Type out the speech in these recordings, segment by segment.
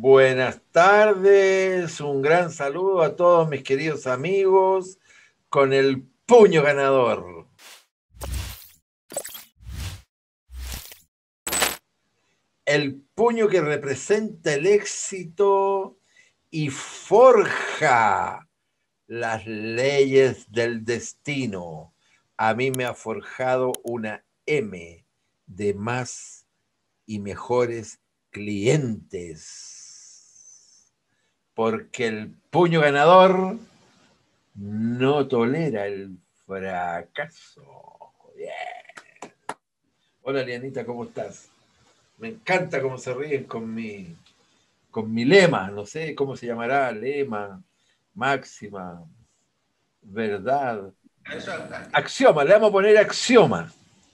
Buenas tardes, un gran saludo a todos mis queridos amigos con el puño ganador. El puño que representa el éxito y forja las leyes del destino. A mí me ha forjado una M de más y mejores clientes. Porque el puño ganador no tolera el fracaso. Yeah. Hola, Lianita, ¿cómo estás? Me encanta cómo se ríen con mi lema, no sé cómo se llamará, lema, máxima, verdad. Axioma, le vamos a poner axioma.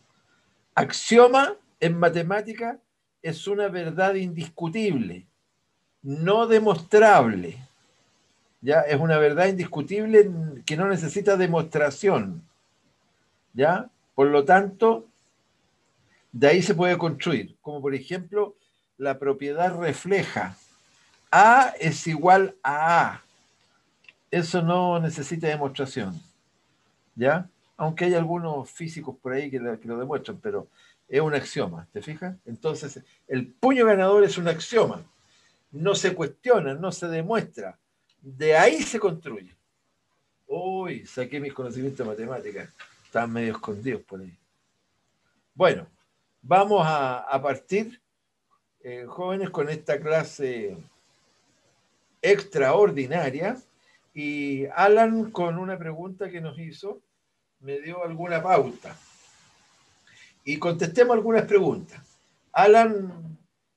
Axioma en matemática es una verdad indiscutible, no demostrable. ¿Ya? Es una verdad indiscutible que no necesita demostración. ¿Ya? Por lo tanto, de ahí se puede construir, como por ejemplo, la propiedad refleja. A es igual a A. Eso no necesita demostración. ¿Ya? Aunque hay algunos físicos por ahí que lo demuestran, pero es un axioma, ¿te fijas? Entonces, el puño ganador es un axioma. No se cuestiona, no se demuestra. De ahí se construye. Uy, saqué mis conocimientos de matemáticas. Estaban medio escondidos por ahí. Bueno, vamos a partir, jóvenes, con esta clase extraordinaria. Y Alan, con una pregunta que nos hizo, me dio alguna pauta. Y contestemos algunas preguntas. Alan,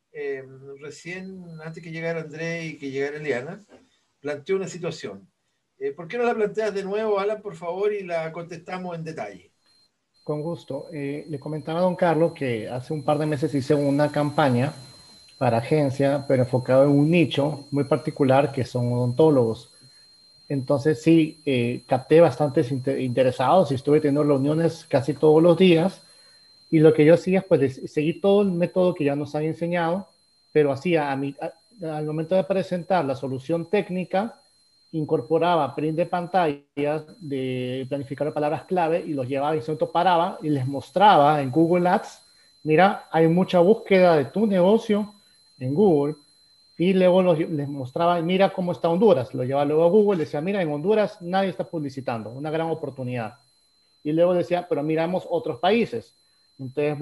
recién, antes que llegara André y que llegara Eliana, planteó una situación. ¿Por qué no la planteas de nuevo, Alan, por favor, y la contestamos en detalle? Con gusto. Le comentaba a don Carlos que hace un par de meses hice una campaña para agencia, pero enfocado en un nicho muy particular que son odontólogos. Entonces sí, capté bastantes interesados y estuve teniendo reuniones casi todos los días. Y lo que yo hacía es pues seguir todo el método que ya nos han enseñado, pero hacía al momento de presentar la solución técnica, incorporaba print de pantallas de planificar palabras clave y los llevaba y se paraba y les mostraba en Google Ads, mira, hay mucha búsqueda de tu negocio en Google, y luego les mostraba, mira cómo está Honduras, lo llevaba luego a Google, decía, mira, en Honduras nadie está publicitando, una gran oportunidad. Y luego decía, pero miramos otros países. Entonces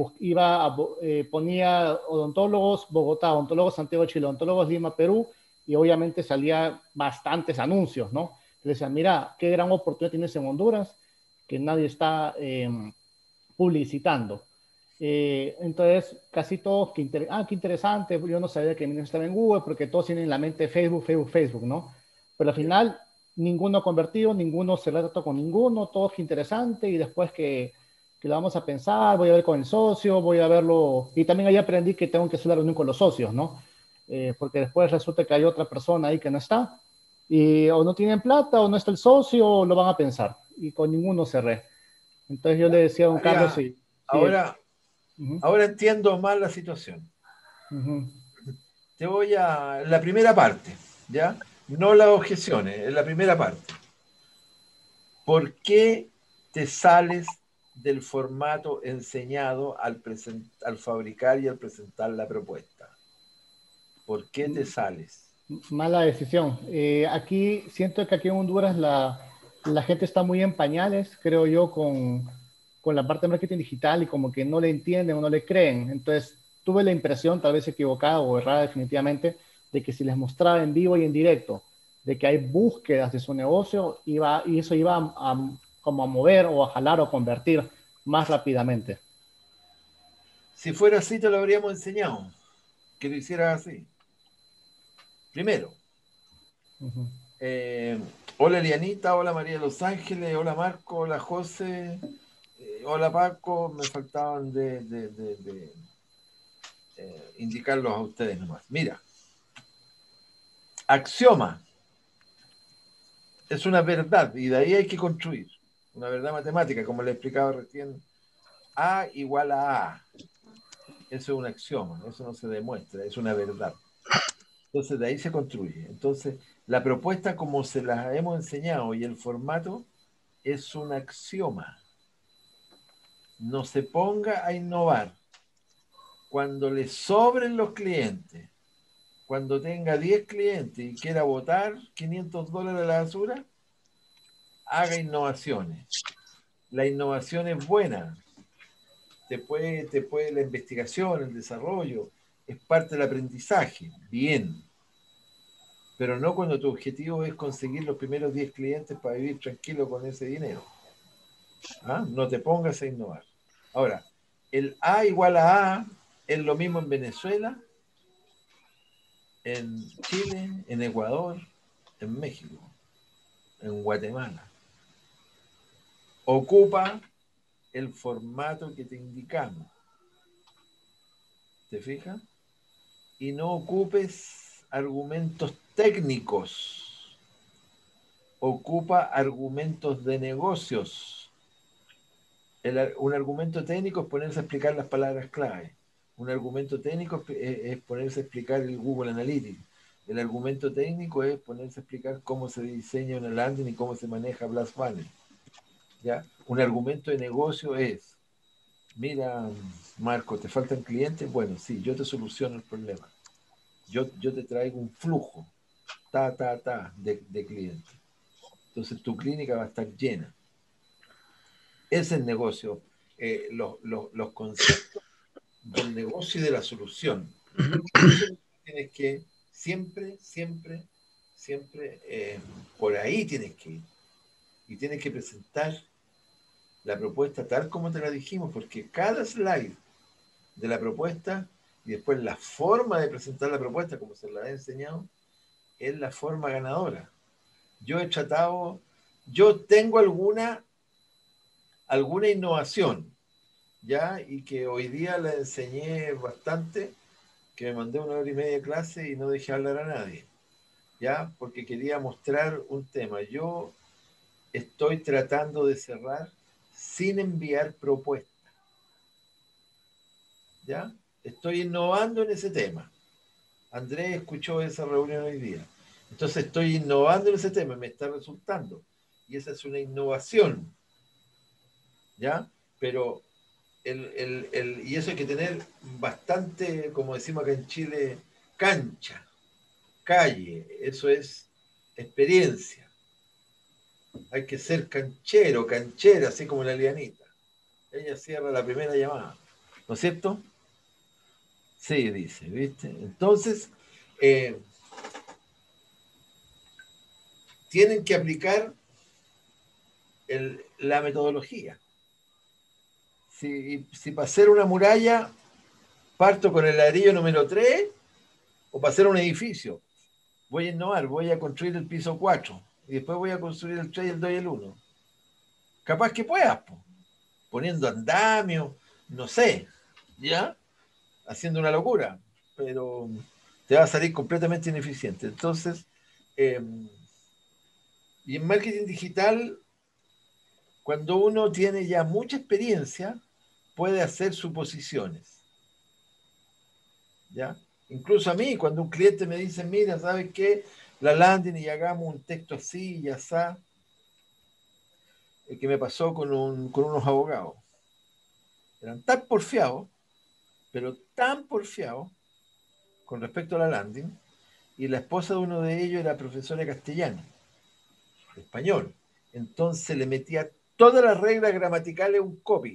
ponía odontólogos Bogotá, odontólogos Santiago de Chile, odontólogos Lima, Perú, y obviamente salía bastantes anuncios, ¿no? Le decían, mira, qué gran oportunidad tienes en Honduras, que nadie está publicitando. Entonces, casi todos, qué interesante, yo no sabía que estaba en Google, porque todos tienen en la mente Facebook, Facebook, Facebook, ¿no? Pero al final, ninguno convertido, ninguno se trató con ninguno, todo qué interesante, y después que lo vamos a pensar, voy a ver con el socio, voy a verlo, y también ahí aprendí que tengo que hacer la reunión con los socios, ¿no? Porque después resulta que hay otra persona ahí que no está, y o no tienen plata, o no está el socio, o lo van a pensar, y con ninguno cerré. Entonces yo le decía a don Carlos, Ya, sí, sí, ahora, uh-huh, ahora entiendo más la situación. uh-huh. Te voy a la primera parte, ¿ya? No las objeciones, en la primera parte. ¿Por qué te sales del formato enseñado al fabricar y al presentar la propuesta? ¿Por qué te sales? Mala decisión. Aquí siento que aquí en Honduras la gente está muy en pañales, creo yo, con la parte de marketing digital y como que no le entienden o no le creen. Entonces tuve la impresión, tal vez equivocada o errada definitivamente, de que si les mostraba en vivo y en directo de que hay búsquedas de su negocio, y eso iba como a mover o a jalar o convertir más rápidamente. Si fuera así, te lo habríamos enseñado, que lo hicieras así. Primero, Ujú. eh, hola Elianita, hola María de Los Ángeles, hola Marco, hola José, hola Paco, me faltaban de indicarlos a ustedes nomás. Mira, axioma es una verdad y de ahí hay que construir. Una verdad matemática, como le explicaba recién. A igual a A. Eso es un axioma, eso no se demuestra, es una verdad. Entonces de ahí se construye. Entonces la propuesta como se las hemos enseñado y el formato es un axioma. No se ponga a innovar. Cuando le sobren los clientes, cuando tenga 10 clientes y quiera botar $500 a la basura, haga innovaciones. La innovación es buena. La investigación, el desarrollo, es parte del aprendizaje. Bien. Pero no cuando tu objetivo es conseguir los primeros 10 clientes para vivir tranquilo con ese dinero. ¿Ah? No te pongas a innovar. Ahora, el A igual a A es lo mismo en Venezuela, en Chile, en Ecuador, en México, en Guatemala. Ocupa el formato que te indicamos. ¿Te fijas? Y no ocupes argumentos técnicos. Ocupa argumentos de negocios. Un argumento técnico es ponerse a explicar las palabras clave. Un argumento técnico es ponerse a explicar el Google Analytics. El argumento técnico es ponerse a explicar cómo se diseña una landing y cómo se maneja Blast Funnel. ¿Ya? Un argumento de negocio es, mira, Marco, ¿te faltan clientes? Bueno, sí, yo te soluciono el problema. Yo te traigo un flujo, de clientes. Entonces tu clínica va a estar llena. Ese es el negocio. Los conceptos del negocio y de la solución. Eso es lo que tienes que siempre, por ahí tienes que ir. Y tienes que presentar la propuesta tal como te la dijimos, porque cada slide de la propuesta y después la forma de presentar la propuesta, como se la he enseñado, es la forma ganadora. Yo tengo alguna innovación, ¿ya? Y que hoy día la enseñé bastante, que me mandé 1 hora y media de clase y no dejé hablar a nadie, ¿ya? Porque quería mostrar un tema. Yo estoy tratando de cerrar sin enviar propuestas, ¿ya? Estoy innovando en ese tema. Andrés escuchó esa reunión hoy día. Entonces estoy innovando en ese tema, me está resultando. Y esa es una innovación, ¿ya? Pero y eso hay que tener bastante, como decimos acá en Chile, cancha, calle, eso es experiencia. Hay que ser canchero, canchera, así como la Lianita. Ella cierra la primera llamada, ¿no es cierto? Sí, dice, ¿viste? Entonces, eh, tienen que aplicar la metodología. Si para hacer una muralla parto con el ladrillo número 3 o para hacer un edificio, voy a innovar, voy a construir el piso 4 y después voy a construir el 3, el 2 y el 1. Capaz que puedas, poniendo andamio, no sé, ¿ya? Haciendo una locura, pero te va a salir completamente ineficiente. Entonces, eh, y en marketing digital, cuando uno tiene ya mucha experiencia, puede hacer suposiciones, ¿ya? Incluso a mí, cuando un cliente me dice, mira, ¿sabes qué? La landing y hagamos un texto así y así, el que me pasó con unos abogados. Eran tan porfiados, pero tan porfiados con respecto a la landing, y la esposa de uno de ellos era profesora de castellano, de español. Entonces le metía todas las reglas gramaticales a un copy.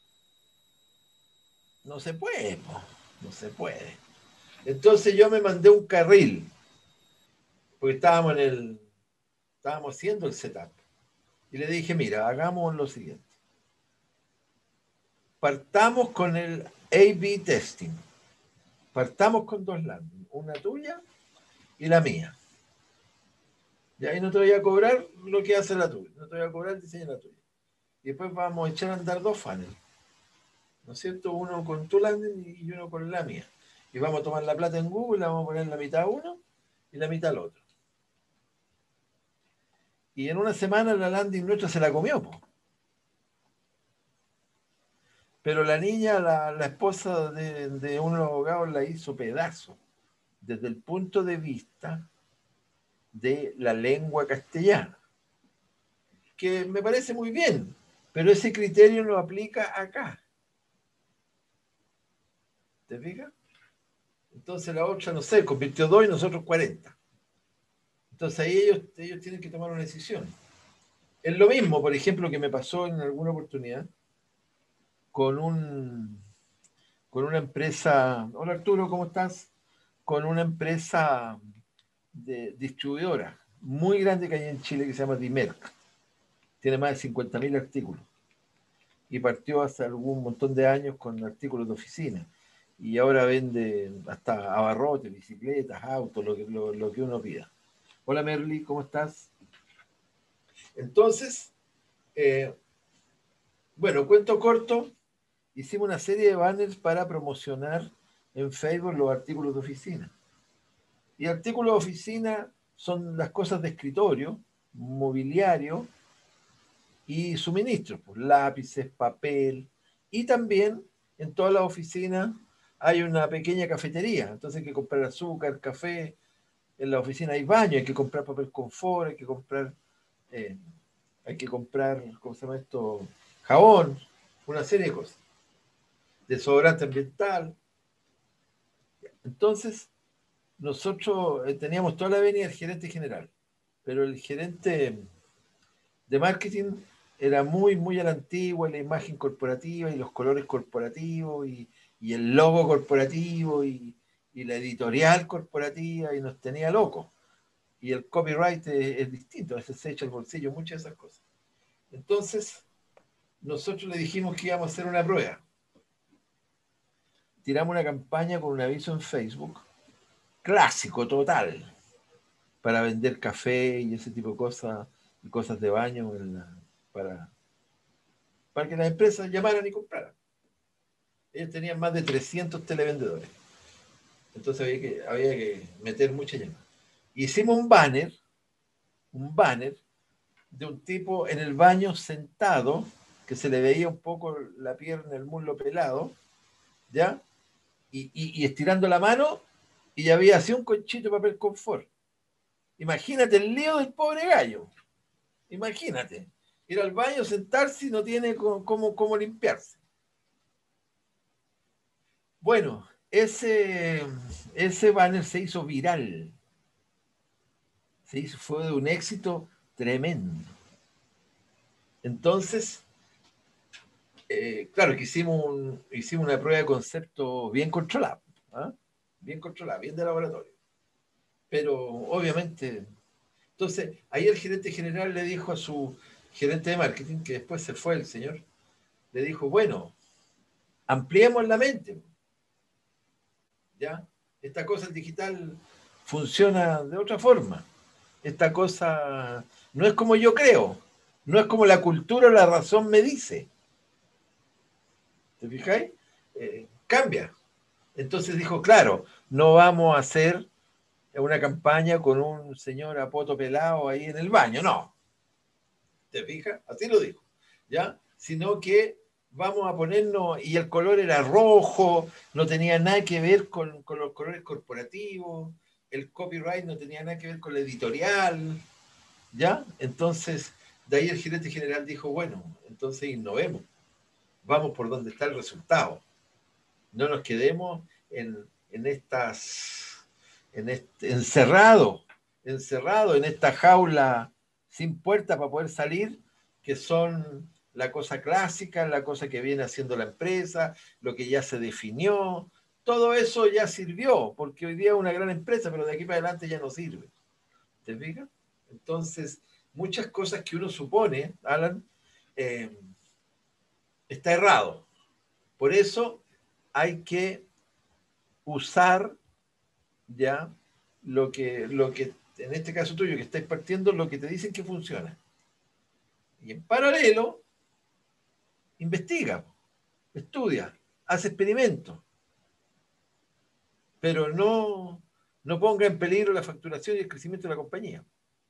No se puede, no se puede. Entonces yo me mandé un carril, porque estábamos haciendo el setup. Y le dije, mira, hagamos lo siguiente. Partamos con el A-B testing. Partamos con 2 landings, una tuya y la mía. Y ahí no te voy a cobrar lo que hace la tuya, no te voy a cobrar el diseño de la tuya. Y después vamos a echar a andar 2 funnels, ¿no es cierto? Uno con tu landing y uno con la mía. Y vamos a tomar la plata en Google, la vamos a poner la mitad a uno y la mitad al otro. Y en una semana la landing nuestra se la comió, po. Pero la niña, la esposa de uno de los abogados, la hizo pedazo. desde el punto de vista de la lengua castellana, que me parece muy bien, pero ese criterio no aplica acá. ¿Te fijas? Entonces la otra, no sé, convirtió 2 y nosotros 40. Entonces ahí ellos tienen que tomar una decisión. Es lo mismo, por ejemplo, que me pasó en alguna oportunidad con con una empresa. Hola Arturo, ¿cómo estás? Con una empresa de distribuidora muy grande que hay en Chile que se llama Dimerc. Tiene más de 50.000 artículos. Y partió hace algún montón de años con artículos de oficina. Y ahora vende hasta abarrotes, bicicletas, autos, lo que uno pida. Hola Merly, ¿cómo estás? Entonces, eh, bueno, cuento corto, hicimos una serie de banners para promocionar en Facebook los artículos de oficina. Y artículos de oficina son las cosas de escritorio, mobiliario y suministros, pues, lápices, papel, y también en todas las oficinas hay una pequeña cafetería, entonces hay que comprar azúcar, café, en la oficina hay baño, hay que comprar papel confort, eh, hay que comprar, ¿cómo se llama esto? Jabón, una serie de cosas, desodorante ambiental. Entonces, nosotros teníamos toda la venia del gerente general, pero el gerente de marketing era muy a la antigua, la imagen corporativa y los colores corporativos y el logo corporativo y la editorial corporativa y nos tenía locos. Y el copyright es distinto, a veces se echa el bolsillo, muchas de esas cosas. Entonces, nosotros le dijimos que íbamos a hacer una prueba. Tiramos una campaña con un aviso en Facebook, clásico total, para vender café y ese tipo de cosas, y cosas de baño para, para que las empresas llamaran y compraran. Ellos tenían más de 300 televendedores. Entonces había que meter mucha llama. Hicimos un banner de un tipo en el baño sentado, que se le veía un poco la pierna, el muslo pelado, ¿ya? Y estirando la mano, y ya había así un conchito de papel confort. Imagínate el lío del pobre gallo. Imagínate. Ir al baño, sentarse y no tiene cómo limpiarse. Bueno, ese banner se hizo viral. Fue de un éxito tremendo. Entonces, claro que hicimos una prueba de concepto bien controlada, ¿ah? Bien controlada, bien de laboratorio. Pero obviamente, entonces ahí el gerente general le dijo a su gerente de marketing, que después se fue el señor, le dijo, bueno, ampliemos la mente, ¿ya? Esta cosa digital funciona de otra forma. Esta cosa no es como yo creo, no es como la cultura o la razón me dice. ¿Te fijáis? Cambia. Entonces dijo, claro, no vamos a hacer una campaña con un señor a poto pelado ahí en el baño, no. ¿Te fijas? Así lo dijo, ¿ya? Sino que vamos a ponernos, y el color era rojo, no tenía nada que ver con los colores corporativos, el copyright no tenía nada que ver con la editorial, ¿ya? Entonces, de ahí el gerente general dijo, bueno, entonces innovemos, vamos por donde está el resultado. No nos quedemos en estas, encerrado en esta jaula sin puerta para poder salir, que son la cosa clásica, la cosa que viene haciendo la empresa, lo que ya se definió. Todo eso ya sirvió, porque hoy día es una gran empresa, pero de aquí para adelante ya no sirve. ¿Te fijas? Entonces, muchas cosas que uno supone, Alan, eh, está errado. Por eso hay que usar ya lo que en este caso tuyo, que estáis partiendo, lo que te dicen que funciona. Y en paralelo, investiga, estudia, hace experimentos, pero no ponga en peligro la facturación y el crecimiento de la compañía.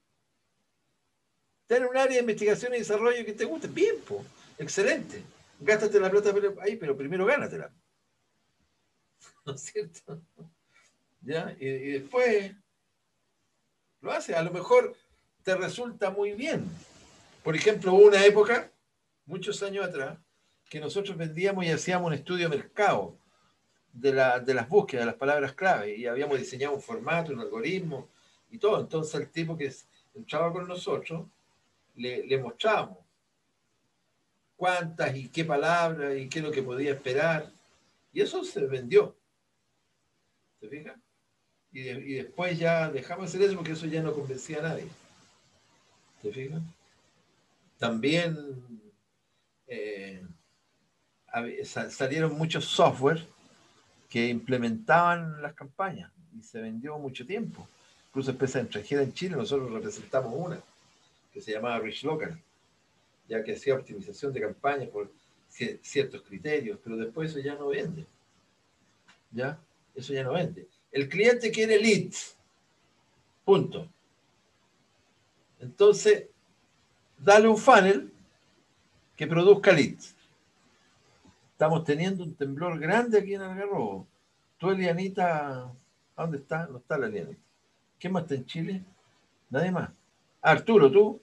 Ten un área de investigación y desarrollo que te guste, bien, po, excelente. Gástate la plata ahí, pero primero gánatela. ¿No es cierto? ¿ya? Y después lo haces. A lo mejor te resulta muy bien. Por ejemplo, hubo una época, muchos años atrás, que nosotros vendíamos y hacíamos un estudio de mercado de las búsquedas, de las palabras clave, y habíamos diseñado un formato, un algoritmo y todo. Entonces el tipo que entraba con nosotros, le mostrábamos cuántas y qué palabras y qué es lo que podía esperar. Y eso se vendió, ¿te fijas? Y después ya dejamos de hacer eso porque eso ya no convencía a nadie, ¿te fijas? También eh, salieron muchos software que implementaban las campañas y se vendió mucho tiempo. Incluso empresa extranjera en Chile, nosotros representamos una que se llamaba Rich Local, ya que hacía optimización de campañas por ciertos criterios, pero después eso ya no vende. ¿Ya? Eso ya no vende. El cliente quiere leads, punto. Entonces, dale un funnel que produzca leads. Estamos teniendo un temblor grande aquí en Algarrobo. Tú, Elianita, ¿a dónde está? No está la Elianita. ¿Quién más está en Chile? Nadie más. Arturo, ¿tú?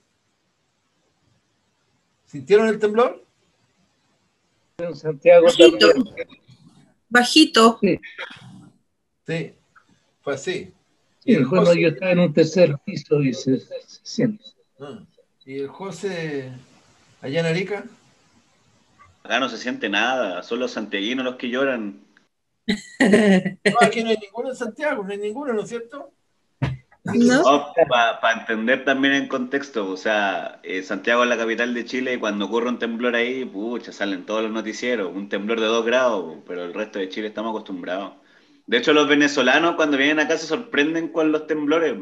¿Sintieron el temblor? En Santiago Bajito, también. bajito. Sí, Sí, fue así. Y sí, el bueno, José. yo estaba en un tercer piso y se siente. Ah, y el José allá en Arica. Acá no se siente nada, son los santiaguinos los que lloran. No, aquí no hay ninguno en Santiago, no hay ninguno, ¿no es cierto? ¿No? Para entender también en contexto, o sea, Santiago es la capital de Chile y cuando ocurre un temblor ahí, pucha, salen todos los noticieros, un temblor de 2 grados, pero el resto de Chile estamos acostumbrados. De hecho, los venezolanos cuando vienen acá se sorprenden con los temblores.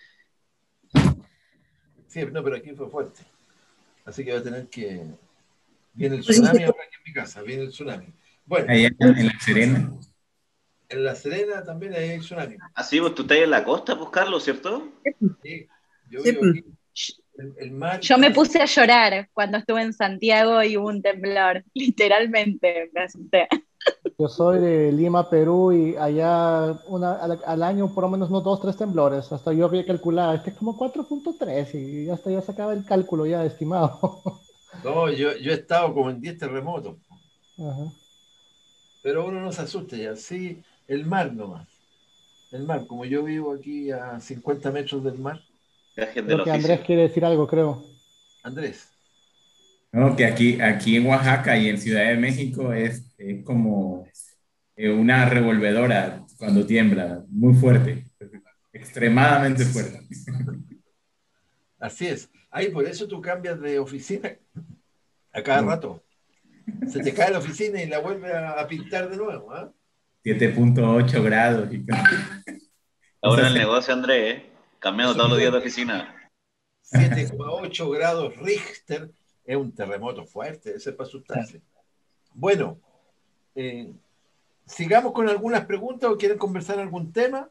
Sí, no, pero aquí fue fuerte. Así que va a tener que. Viene el Pues sí, tsunami ahora aquí en mi casa, viene el tsunami. Bueno, Allá en La Serena. en La Serena también hay tsunami. Así, pues tú estás en la costa, pues Carlos, ¿cierto? Sí, yo sí, vivo aquí. El mar Yo me casi. puse a llorar cuando estuve en Santiago y hubo un temblor. Literalmente me asusté. Yo soy de Lima, Perú, y allá al año por lo menos unos 2, 3 temblores. Hasta yo había calculado, este es como 4,3 y hasta ya sacaba el cálculo ya estimado. No, yo he estado como en 10 terremotos, Ajá. pero uno no se asusta ya. Sí, el mar nomás. El mar, como yo vivo aquí a 50 metros del mar, Gajes del Creo que Andrés oficio. quiere decir algo, creo. Andrés. No, que aquí en Oaxaca y en Ciudad de México es como una revolvedora cuando tiembla, muy fuerte, extremadamente fuerte. Así es. Ahí por eso tú cambias de oficina a cada No, rato. Se te cae la oficina y la vuelve a pintar de nuevo, ¿ah? 7,8 grados y Ahora en cosas el así. negocio, Andrés, cambiando Eso todos los quiere días de decir oficina. 7,8 grados Richter es un terremoto fuerte, ese es para asustarse. Bueno, eh, sigamos con algunas preguntas o quieren conversar algún tema.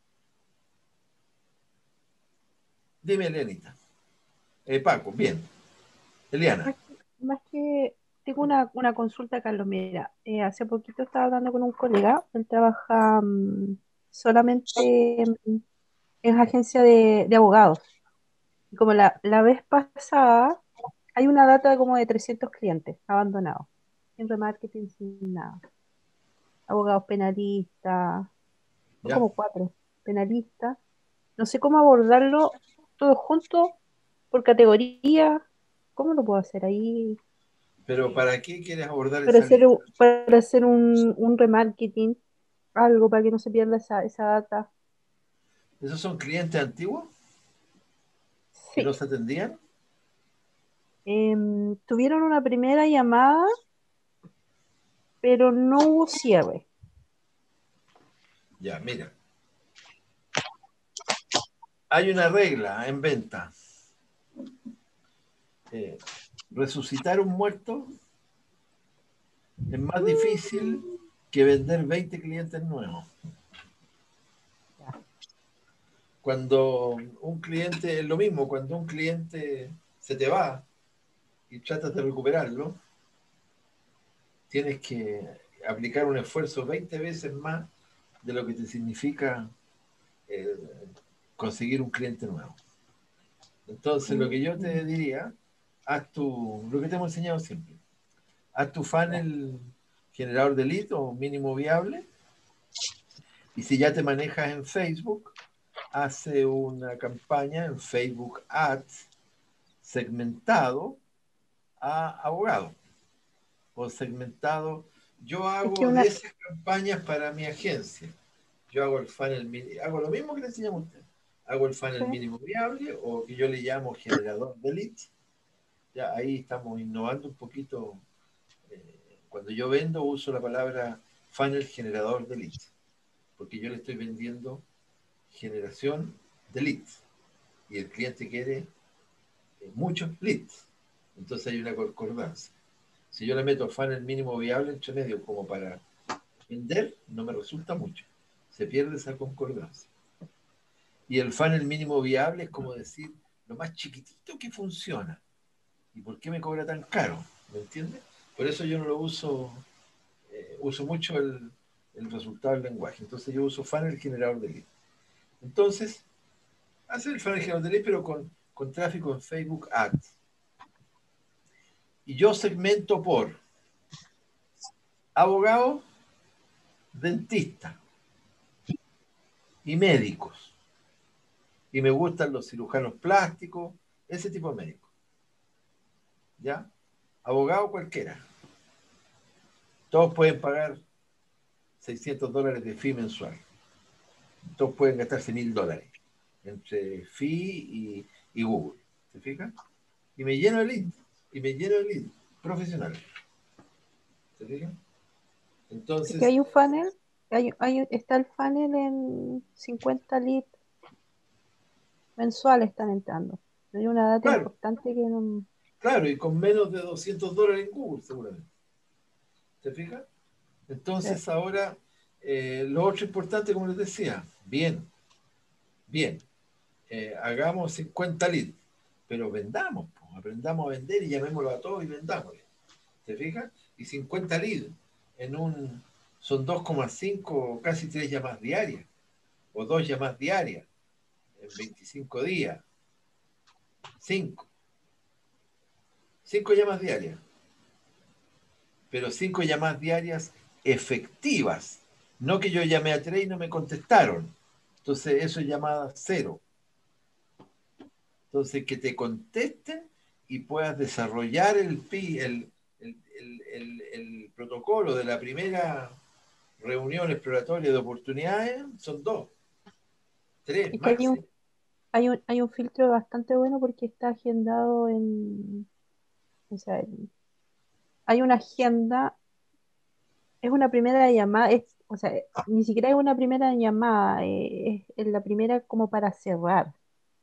Dime, Elianita. Paco, bien. Eliana, Más que tengo una consulta, Carlos. Mira, hace poquito estaba hablando con un colega. Él trabaja solamente en agencia de abogados. Y como la vez pasada, hay una data como de 300 clientes abandonados, sin remarketing, sin nada. Abogados penalistas, son ya. como cuatro penalistas. No sé cómo abordarlo todo junto, por categoría. ¿Cómo lo puedo hacer ahí? Pero ¿para qué quieres abordar esa lista? Para hacer un remarketing, algo para que no se pierda esa data. ¿Esos son clientes antiguos que no Sí. se atendían? Tuvieron una primera llamada, pero no hubo cierre. Ya, mira. Hay una regla en venta. Eh, resucitar un muerto es más difícil que vender 20 clientes nuevos. Cuando un cliente, es lo mismo, cuando un cliente se te va y tratas de recuperarlo, tienes que aplicar un esfuerzo 20 veces más de lo que te significa eh, conseguir un cliente nuevo. Entonces, lo que yo te diría, lo que te hemos enseñado siempre, haz tu funnel generador de lead o mínimo viable, y si ya te manejas en Facebook, hace una campaña en Facebook Ads segmentado a abogado o segmentado. Yo Es que hago de esas campañas para mi agencia. Yo hago el funnel, hago lo mismo que le enseñamos a usted. Hago el funnel sí. mínimo viable o que yo le llamo generador de leads. Ya ahí estamos innovando un poquito. Cuando yo vendo uso la palabra funnel generador de leads, porque yo le estoy vendiendo generación de leads y el cliente quiere muchos leads. Entonces hay una concordancia. Si yo le meto funnel mínimo viable entre medio como para vender, no me resulta mucho. Se pierde esa concordancia. Y el funnel mínimo viable es como decir lo más chiquitito que funciona. ¿Y por qué me cobra tan caro? ¿Me entiendes? Por eso yo no lo uso, uso mucho el resultado del lenguaje. Entonces yo uso funnel generador de lead. Entonces, hacer el funnel generador de lead, pero con tráfico en Facebook Ads. Y yo segmento por abogado, dentista y médicos. Y me gustan los cirujanos plásticos, ese tipo de médicos. ¿Ya? Abogado cualquiera. Todos pueden pagar $600 de fee mensual. Todos pueden gastarse $1000 entre fee y Google. ¿Se fijan? Y me lleno de leads. Y me lleno de leads profesionales. ¿Se fijan? Es que Entonces, hay un funnel, está el funnel en 50 leads mensuales están entrando. Hay una data claro, importante que no. claro, y con menos de $200 en Google, seguramente. ¿Se fijan? Entonces, ahora, lo otro importante, como les decía, bien, hagamos 50 leads, pero vendamos, pues, aprendamos a vender y llamémoslo a todos y vendámosle. ¿Se fijan? Y 50 leads son 2,5, casi 3 llamadas diarias, o 2 llamadas diarias, en 25 días. 5 llamadas diarias, pero 5 llamadas diarias efectivas. No que yo llamé a 3 y no me contestaron. Entonces, eso es llamada cero. Entonces, que te contesten y puedas desarrollar el protocolo de la primera reunión exploratoria de oportunidades, son 2, 3 Es que máximo. hay un filtro bastante bueno porque está agendado o sea, hay una agenda, es una primera llamada, o sea, ni siquiera es una primera llamada, es la primera como para cerrar.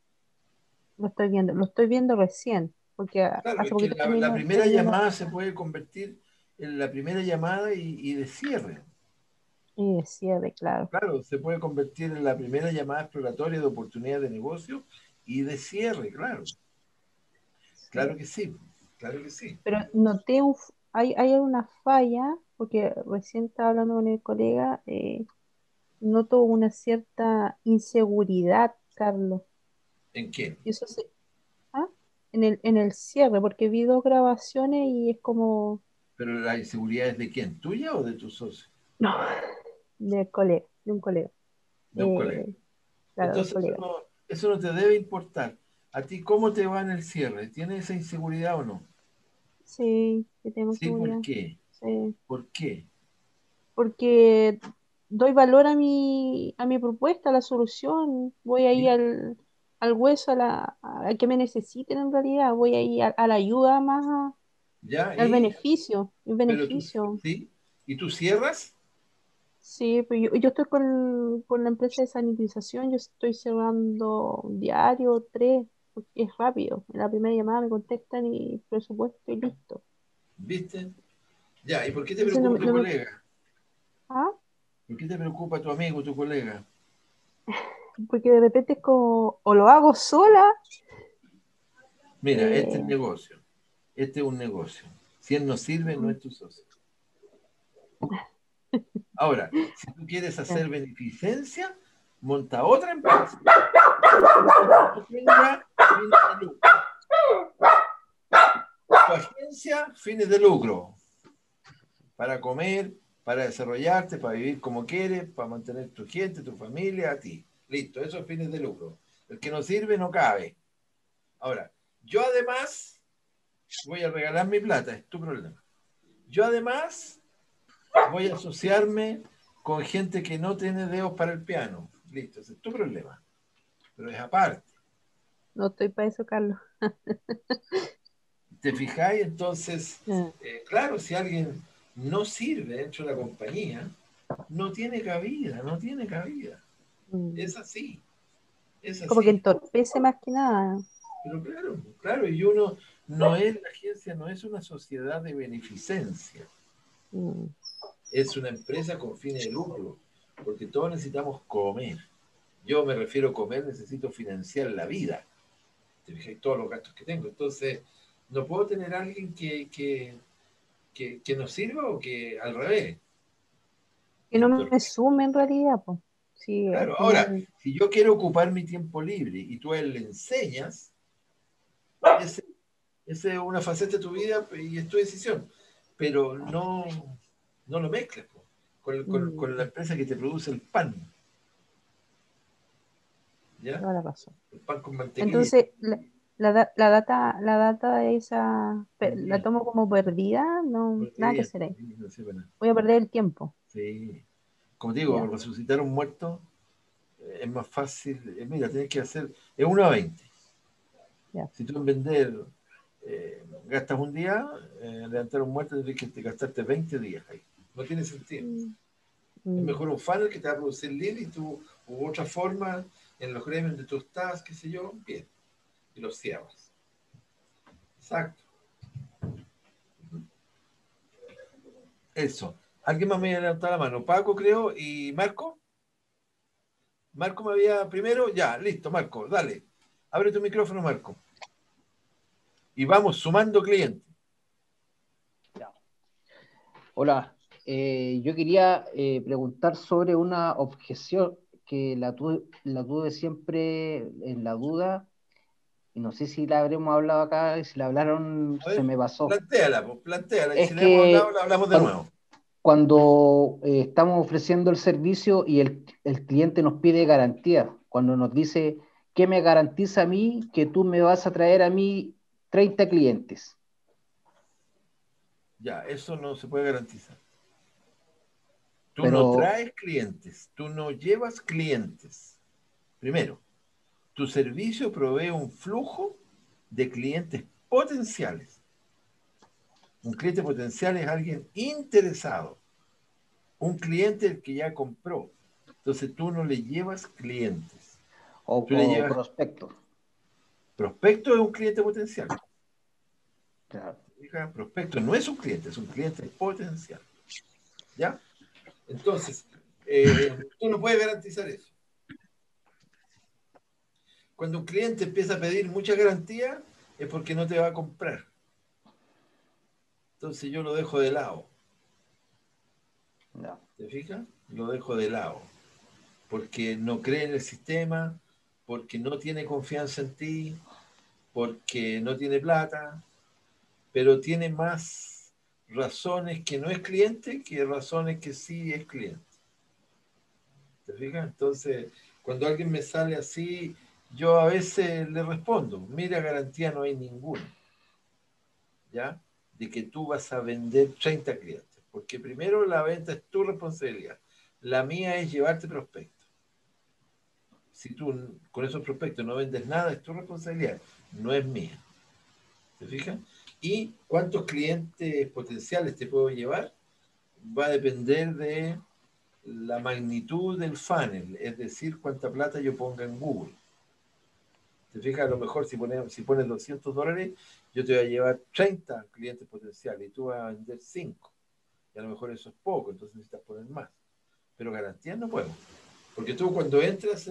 Lo estoy viendo recién, porque Claro, hace es que poquito la primera llamada se puede convertir en la primera llamada y de cierre. y de cierre, claro. Claro, se puede convertir en la primera llamada exploratoria de oportunidad de negocio y de cierre, claro. Sí. Claro que sí, claro que sí. Pero noté hay una falla, porque recién estaba hablando con el colega, noto una cierta inseguridad, Carlos. ¿En quién? Y eso ¿ah? En el cierre, porque vi dos grabaciones y es como, Pero la inseguridad es de quién, tuya o de tu socio, no, de un colega. de un colega. Eh, claro, de un Entonces colega. eso no te debe importar. ¿A ti cómo te va en el cierre? ¿Tienes esa inseguridad o no? Sí, que tengo Sí, ¿por seguridad. qué? Sí. ¿Por qué? Porque doy valor a mi propuesta, a la solución, voy ahí ¿Y? al hueso, a que me necesiten en realidad, voy ahí a la ayuda más, ¿Ya? al ¿Y? beneficio, el Pero tú, beneficio. ¿sí? ¿Y tú cierras? Sí, pues yo estoy con la empresa de sanitización, yo estoy cerrando diario, 3, porque es rápido. En la primera llamada me contestan y presupuesto y listo. ¿Viste? Ya, ¿y por qué te Entonces preocupa tu colega? ah, ¿Por qué te preocupa tu amigo, tu colega? porque de repente es como, o lo hago sola, Mira, este es eh, negocio. Este es un negocio. Si él no sirve, no mm, es tu socio. Ahora, si tú quieres hacer beneficencia, monta otra empresa. Que tenga fines de lucro. Tu agencia, fines de lucro. Para comer, para desarrollarte, para vivir como quieres, para mantener tu gente, tu familia, a ti. Listo, eso es fines de lucro. El que no sirve no cabe. Ahora, yo además voy a regalar mi plata, es tu problema. Yo además voy a asociarme con gente que no tiene dedos para el piano. Listo, ese es tu problema. Pero es aparte. No estoy para eso, Carlos. ¿Te fijáis? Entonces, Ah, claro, si alguien no sirve dentro de la compañía, no tiene cabida, no tiene cabida. mm. Es así, es Como que así. entorpece más que nada. Pero claro, claro, y uno no es, la agencia no es una sociedad de beneficencia, Mm. es una empresa con fines de lucro, porque todos necesitamos comer. Yo me refiero a comer, necesito financiar la vida. Te fijas todos los gastos que tengo. Entonces, no puedo tener a alguien que nos sirva o que al revés. Que no me sume en realidad, pues. Sí, al Claro, ahora, final. si yo quiero ocupar mi tiempo libre y tú a él le enseñas, ese esa es una faceta de tu vida y es tu decisión. Pero no lo mezcles po, con la Mm, empresa que te produce el pan. ¿Ya? toda la razón. El pan con mantequilla. Entonces, la data esa, la tomo como perdida, no, nada que hacer ahí. No sirve nada. Voy a perder el tiempo. Sí. Como te digo, Ya, resucitar a un muerto es más fácil. Mira, tienes que hacer. Es 1 a 20. ya. Si tú en vender gastas un día, levantar un muerto tienes que gastarte 20 días ahí. No tiene sentido. Mm, Es mm. mejor un funnel que te va a producir lead y tú, u otra forma, en los gremios de tú estás, qué sé yo, bien. Y los cierras. Exacto. Eso. ¿Alguien más me había levantado la mano? Paco, creo, y Marco. Marco me había primero, ya, listo, Marco, dale. Abre tu micrófono, Marco. Y vamos sumando clientes. Ya. Hola, yo quería preguntar sobre una objeción que la tuve siempre en la duda y no sé si la habremos hablado acá y si la hablaron A se ver, me pasó. plantéala, pues, plantéala. Y Es si le hemos hablado, que la hablamos de cuan- nuevo. cuando estamos ofreciendo el servicio y el cliente nos pide garantía, cuando nos dice, ¿qué me garantiza a mí que tú me vas a traer a mí 30 clientes? Ya, eso no se puede garantizar. Tú no Pero, traes clientes, tú no llevas clientes. Primero, tu servicio provee un flujo de clientes potenciales. Un cliente potencial es alguien interesado. Un cliente el que ya compró. Entonces tú no le llevas clientes. Tú le o llevas prospecto. prospecto es un cliente potencial. Claro. Prospecto no es un cliente potencial. ¿Ya? Entonces, tú no puedes garantizar eso. Cuando un cliente empieza a pedir mucha garantía, es porque no te va a comprar. Entonces yo lo dejo de lado. No. ¿Te fijas? Lo dejo de lado. Porque no cree en el sistema, porque no tiene confianza en ti, porque no tiene plata, pero tiene más razones que no es cliente que razones que sí es cliente. ¿Te fijas? Entonces, cuando alguien me sale así, yo a veces le respondo, mira, garantía no hay ninguna, ¿ya? De que tú vas a vender 30 clientes, porque primero la venta es tu responsabilidad, la mía es llevarte prospectos. Si tú con esos prospectos no vendes nada, es tu responsabilidad, no es mía. ¿Te fijas? Y cuántos clientes potenciales te puedo llevar va a depender de la magnitud del funnel, es decir, cuánta plata yo ponga en Google. ¿Te fijas? A lo mejor si pones $200, yo te voy a llevar 30 clientes potenciales y tú vas a vender 5. Y a lo mejor eso es poco, entonces necesitas poner más. Pero garantías no puedo. Porque tú cuando entras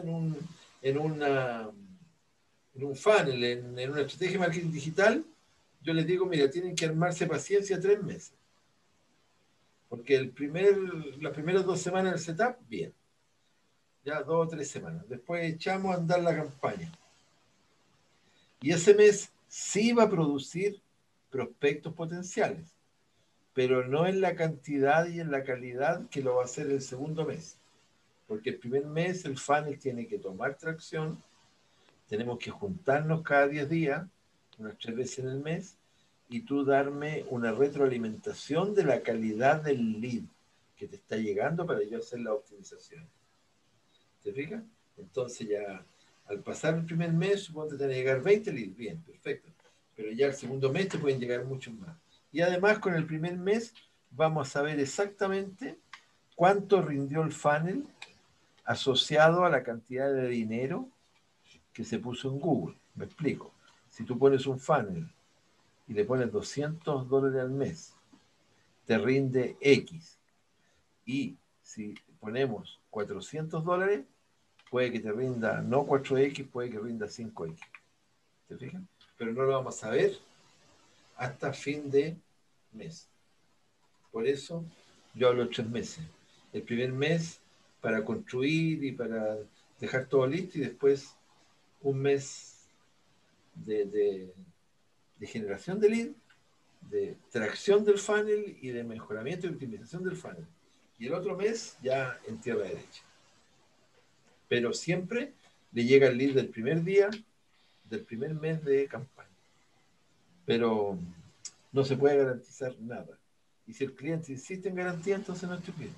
en un funnel, en una estrategia de marketing digital, yo les digo, mira, tienen que armarse paciencia 3 meses. Porque las primeras 2 semanas del setup, bien. Ya 2 o 3 semanas. Después echamos a andar la campaña. Y ese mes sí va a producir prospectos potenciales, pero no en la cantidad y en la calidad que lo va a hacer el segundo mes. Porque el primer mes el funnel tiene que tomar tracción, tenemos que juntarnos cada 10 días, unas 3 veces en el mes, y tú darme una retroalimentación de la calidad del lead que te está llegando para yo hacer la optimización. ¿Te fijas? Entonces ya, al pasar el primer mes, supongo que te van a llegar 20 leads, bien, perfecto. Pero ya el segundo mes te pueden llegar muchos más. Y además con el primer mes vamos a saber exactamente cuánto rindió el funnel asociado a la cantidad de dinero que se puso en Google. Me explico. Si tú pones un funnel y le pones $200 al mes, te rinde X. Y si ponemos $400, puede que te rinda no 4X, puede que rinda 5X. ¿Te fijas? Pero no lo vamos a saber hasta fin de mes. Por eso yo hablo de 3 meses. El primer mes para construir y para dejar todo listo, y después un mes de generación de lead, de tracción del funnel y de mejoramiento y optimización del funnel. Y el otro mes ya en tierra derecha. Pero siempre le llega el lead del primer día, del primer mes de campaña. Pero no se puede garantizar nada. Y si el cliente insiste en garantía, entonces no es tu cliente.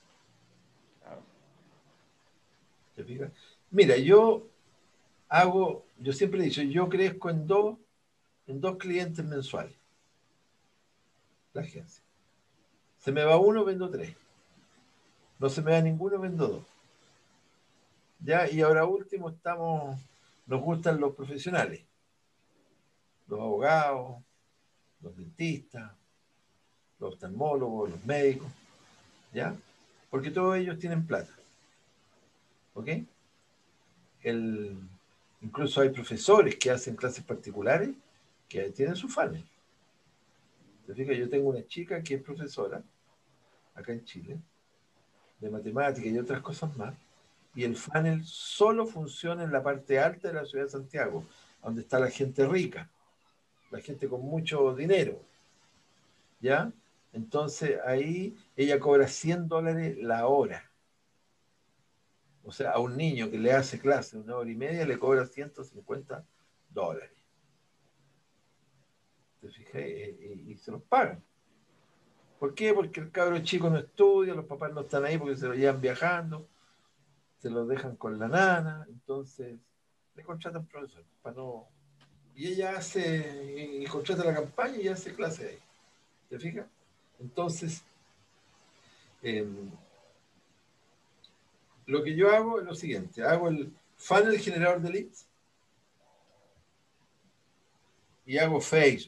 ¿Te fijas? Mira, yo siempre he dicho, yo crezco en dos clientes mensuales, la agencia. Se me va uno, vendo 3. No se me va ninguno, vendo 2. Ya, y ahora último nos gustan los profesionales, los abogados, los dentistas, los oftalmólogos, los médicos, ¿ya? Porque todos ellos tienen plata, ¿ok? Incluso hay profesores que hacen clases particulares que tienen su funnel. ¿Te fijas? Yo tengo una chica que es profesora acá en Chile de matemáticas y otras cosas más, y el funnel solo funciona en la parte alta de la ciudad de Santiago, donde está la gente rica, la gente con mucho dinero, ¿ya? Entonces ahí ella cobra $100 la hora. O sea, a un niño que le hace clase 1 hora y media le cobra $150. ¿Te fijas? Y se los pagan. ¿Por qué? Porque el cabro chico no estudia, los papás no están ahí porque se lo llevan viajando, se lo dejan con la nana, entonces le contratan profesor para no. Y ella hace, y contrata la campaña y hace clase ahí. ¿Te fijas? Entonces, eh, lo que yo hago es lo siguiente: hago el funnel generador de leads y hago Facebook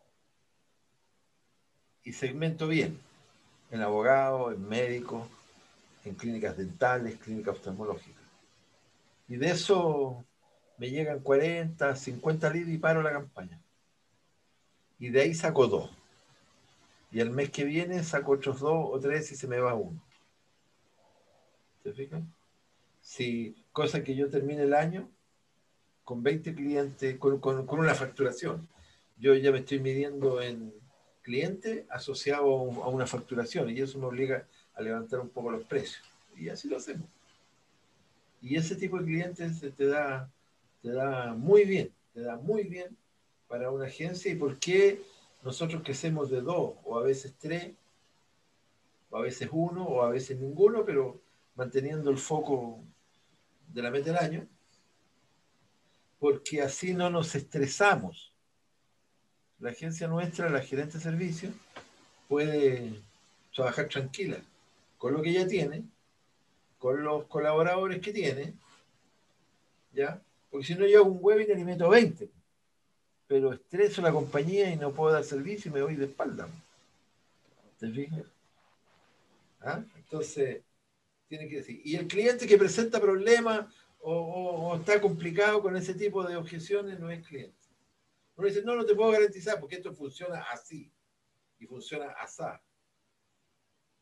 y segmento bien en abogados, en médicos, en clínicas dentales, clínicas oftalmológicas. Y de eso me llegan 40, 50 leads y paro la campaña. Y de ahí saco 2. Y el mes que viene saco otros 2 o 3 y se me va uno. ¿Se fijan? Si, cosa que yo termine el año con 20 clientes, con una facturación. Yo ya me estoy midiendo en cliente asociado a una facturación, y eso me obliga a levantar un poco los precios. Y así lo hacemos. Y ese tipo de clientes te da muy bien para una agencia. ¿Y por qué nosotros crecemos de 2 o a veces 3 o a veces 1 o a veces ninguno, pero manteniendo el foco de la meta del año? Porque así no nos estresamos. La agencia nuestra, la gerente de servicios, puede trabajar tranquila con lo que ya tiene, con los colaboradores que tiene, ¿ya? Porque si no, yo hago un webinar y meto 20, pero estreso la compañía y no puedo dar servicio y me voy de espalda. ¿Te fijas? ¿Ah? Entonces, tiene que decir. Y el cliente que presenta problemas o está complicado con ese tipo de objeciones no es cliente. Uno dice, no te puedo garantizar porque esto funciona así y funciona asá.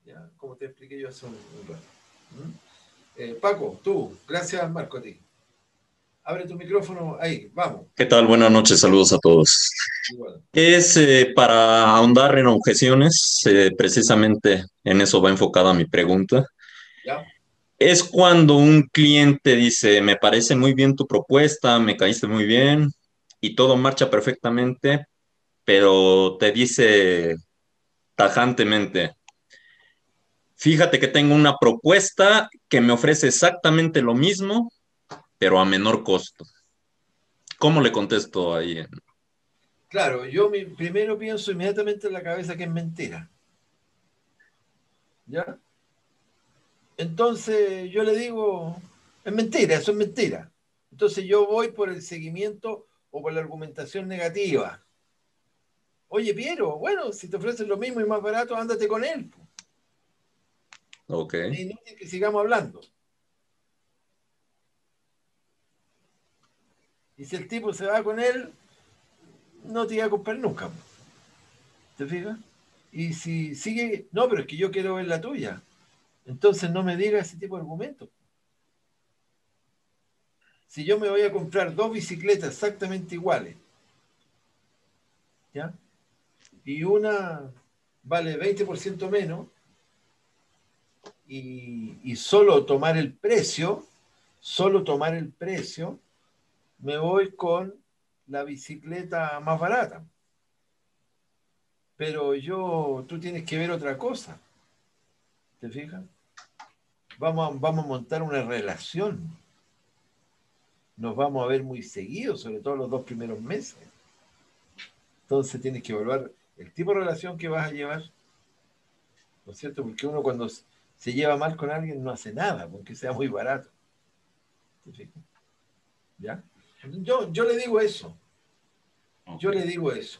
¿Ya? Como te expliqué yo hace un rato. Paco, tú, gracias Marco a ti. Abre tu micrófono ahí, vamos. ¿Qué tal? Buenas noches, saludos a todos. Igual. Es para ahondar en objeciones, precisamente en eso va enfocada mi pregunta. ¿Ya? Es cuando un cliente dice, me parece muy bien tu propuesta, me caíste muy bien y todo marcha perfectamente, pero te dice tajantemente, fíjate que tengo una propuesta que me ofrece exactamente lo mismo, pero a menor costo. ¿Cómo le contesto ahí? Claro, yo primero pienso inmediatamente en la cabeza que es mentira. ¿Ya? Entonces yo le digo, es mentira, eso es mentira. Entonces yo voy por el seguimiento o por la argumentación negativa. Oye, Piero, bueno, si te ofrecen lo mismo y más barato, ándate con él. Ok. Es inútil que sigamos hablando. Y si el tipo se va con él, no te iba a comprar nunca. ¿Te fijas? Y si sigue, no, pero es que yo quiero ver la tuya. Entonces no me diga ese tipo de argumentos. Si yo me voy a comprar dos bicicletas exactamente iguales, ¿ya? Y una vale 20% menos, y solo tomar el precio, me voy con la bicicleta más barata. Pero tú tienes que ver otra cosa. ¿Te fijas? Vamos a montar una relación. Nos vamos a ver muy seguidos, sobre todo los 2 primeros meses. Entonces tienes que evaluar el tipo de relación que vas a llevar, ¿no es cierto? Porque uno cuando se lleva mal con alguien no hace nada, porque sea muy barato. ¿Te fijas? ¿Ya? Yo le digo eso. Yo le digo eso.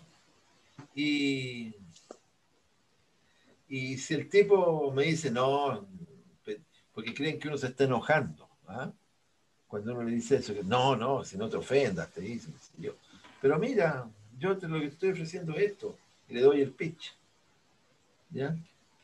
Y si el tipo me dice, no, porque creen que uno se está enojando, ¿ah? Cuando uno le dice eso, que no, si no te ofendas, te dicen. Pero mira, lo que te estoy ofreciendo es esto, y le doy el pitch. ¿Ya?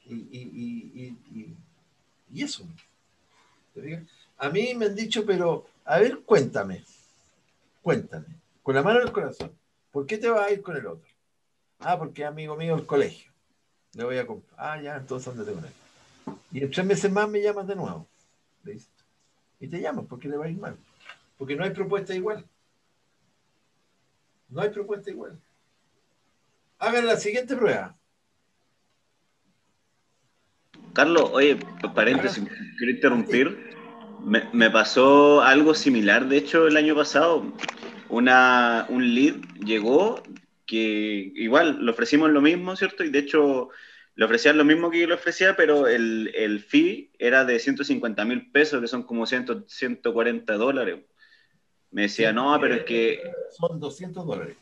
Y eso. ¿Te fijas? A mí me han dicho, pero, a ver, cuéntame, con la mano en el corazón, ¿por qué te vas a ir con el otro? Ah, porque es amigo mío del colegio. Le voy a comprar. Ah, ya, entonces ándate con él. Y en 3 meses más me llamas de nuevo. Le dices. Y te llaman porque le va a ir mal. Porque no hay propuesta igual. No hay propuesta igual. Hagan la siguiente prueba. Carlos, oye, paréntesis, quiero interrumpir. Me pasó algo similar, de hecho, el año pasado. Un lead llegó que igual le ofrecimos lo mismo, ¿cierto? Y de hecho le ofrecían lo mismo que yo le ofrecía, pero el fee era de 150.000 pesos, que son como $140. Me decía, no, pero es que... Son $200.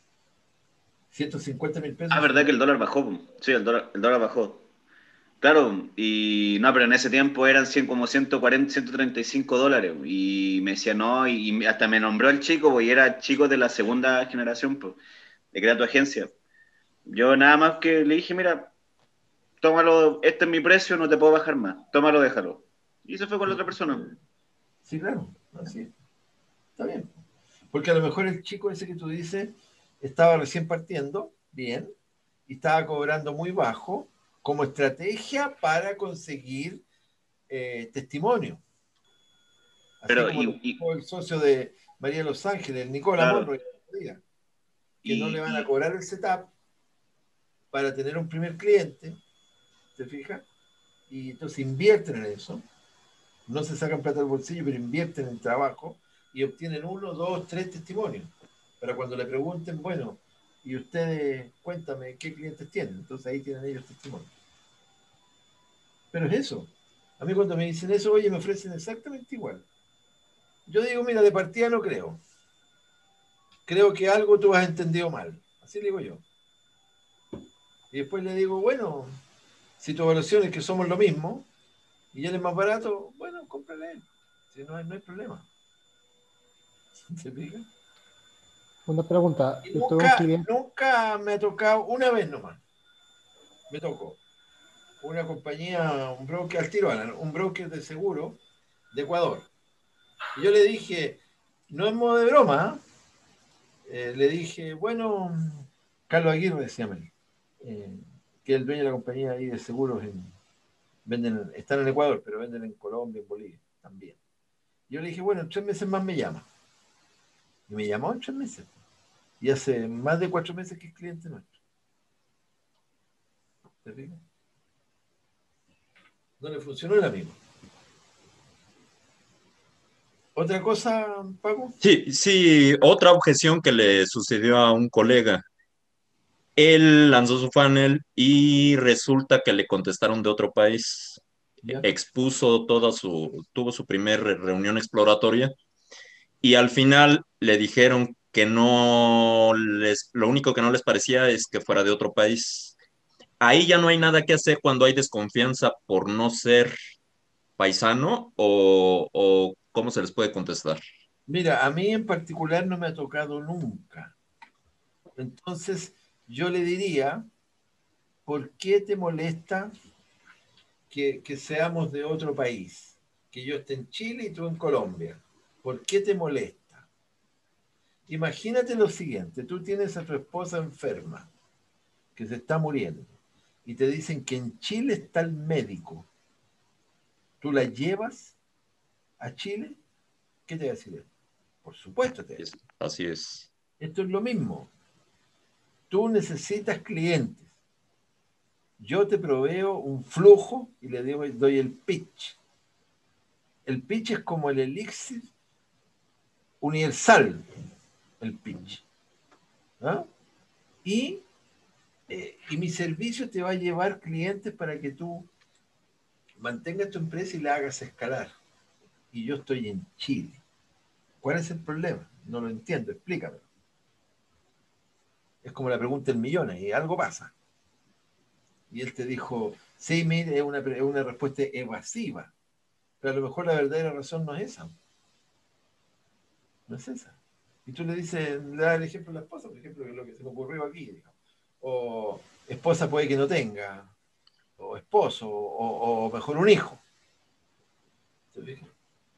150.000 pesos. Ah, verdad que el dólar bajó. Sí, el dólar bajó. Claro, y no, pero en ese tiempo eran como 140, $135. Y me decía, no, y hasta me nombró el chico, porque era chico de la segunda generación, pues, de crear tu agencia. Yo nada más que le dije, mira, tómalo, este es mi precio, no te puedo bajar más, tómalo, déjalo. Y se fue con la otra persona. Sí, claro, así. Está bien. Porque a lo mejor el chico ese que tú dices estaba recién partiendo, bien, y estaba cobrando muy bajo como estrategia para conseguir testimonio. Así Pero, como lo dijo el socio de María de Los Ángeles, el Nicola claro. Monroy, que no le van a cobrar el setup para tener un primer cliente, ¿te fijas? Y entonces invierten en eso, no se sacan plata del bolsillo, pero invierten en trabajo y obtienen 1, 2, 3 testimonios. Para cuando le pregunten, bueno, y ustedes cuéntame qué clientes tienen, entonces ahí tienen ellos testimonios. Pero es eso. A mí cuando me dicen eso, oye, me ofrecen exactamente igual. Yo digo, mira, de partida no creo. Creo que algo tú has entendido mal. Así le digo yo. Y después le digo, bueno, si tu evaluación es que somos lo mismo y él es más barato, bueno, cómprale. Si no hay problema. ¿Se fija? Una pregunta. Y Yo tengo un cliente. nunca me ha tocado, una vez nomás. Me tocó. una compañía, un broker al tiro, Alan, un broker de seguro de Ecuador. Y yo le dije, no es modo de broma, le dije, bueno, Carlos Aguirre se llama él, que es el dueño de la compañía ahí de seguros, están en Ecuador, pero venden en Colombia, en Bolivia también. Yo le dije, bueno, en 3 meses más me llama. Y me llamó en 3 meses. Y hace más de 4 meses que es cliente nuestro. ¿Te fijas? No le funcionó el amigo. ¿Otra cosa, Paco? Sí, sí, otra objeción que le sucedió a un colega. Él lanzó su funnel y resulta que le contestaron de otro país. ¿Ya? Expuso tuvo su primera reunión exploratoria y al final le dijeron que lo único que no les parecía es que fuera de otro país. Ahí ya no hay nada que hacer cuando hay desconfianza por no ser paisano o cómo se les puede contestar. Mira, a mí en particular no me ha tocado nunca. Entonces, yo le diría, ¿por qué te molesta que seamos de otro país? Que yo esté en Chile y tú en Colombia. ¿Por qué te molesta? Imagínate lo siguiente, tú tienes a tu esposa enferma, que se está muriendo, y te dicen que en Chile está el médico. ¿Tú la llevas a Chile? ¿Qué te va a decir él? Por supuesto te va a decir. Así es. Esto es lo mismo. Tú necesitas clientes. Yo te proveo un flujo y le doy el pitch. El pitch es como el elixir universal, el pitch. ¿Ah? Y mi servicio te va a llevar clientes para que tú mantengas tu empresa y la hagas escalar. Y yo estoy en Chile. ¿Cuál es el problema? No lo entiendo, explícame. Es como la pregunta del millón, y algo pasa. Y él te dijo, sí, mire, es una respuesta evasiva. Pero a lo mejor la verdadera razón no es esa. No es esa. Y tú le dices, le das el ejemplo a la esposa, por ejemplo, que es lo que se me ocurrió aquí, digamos. O esposa puede que no tenga, o esposo, o mejor un hijo. ¿Te fijas?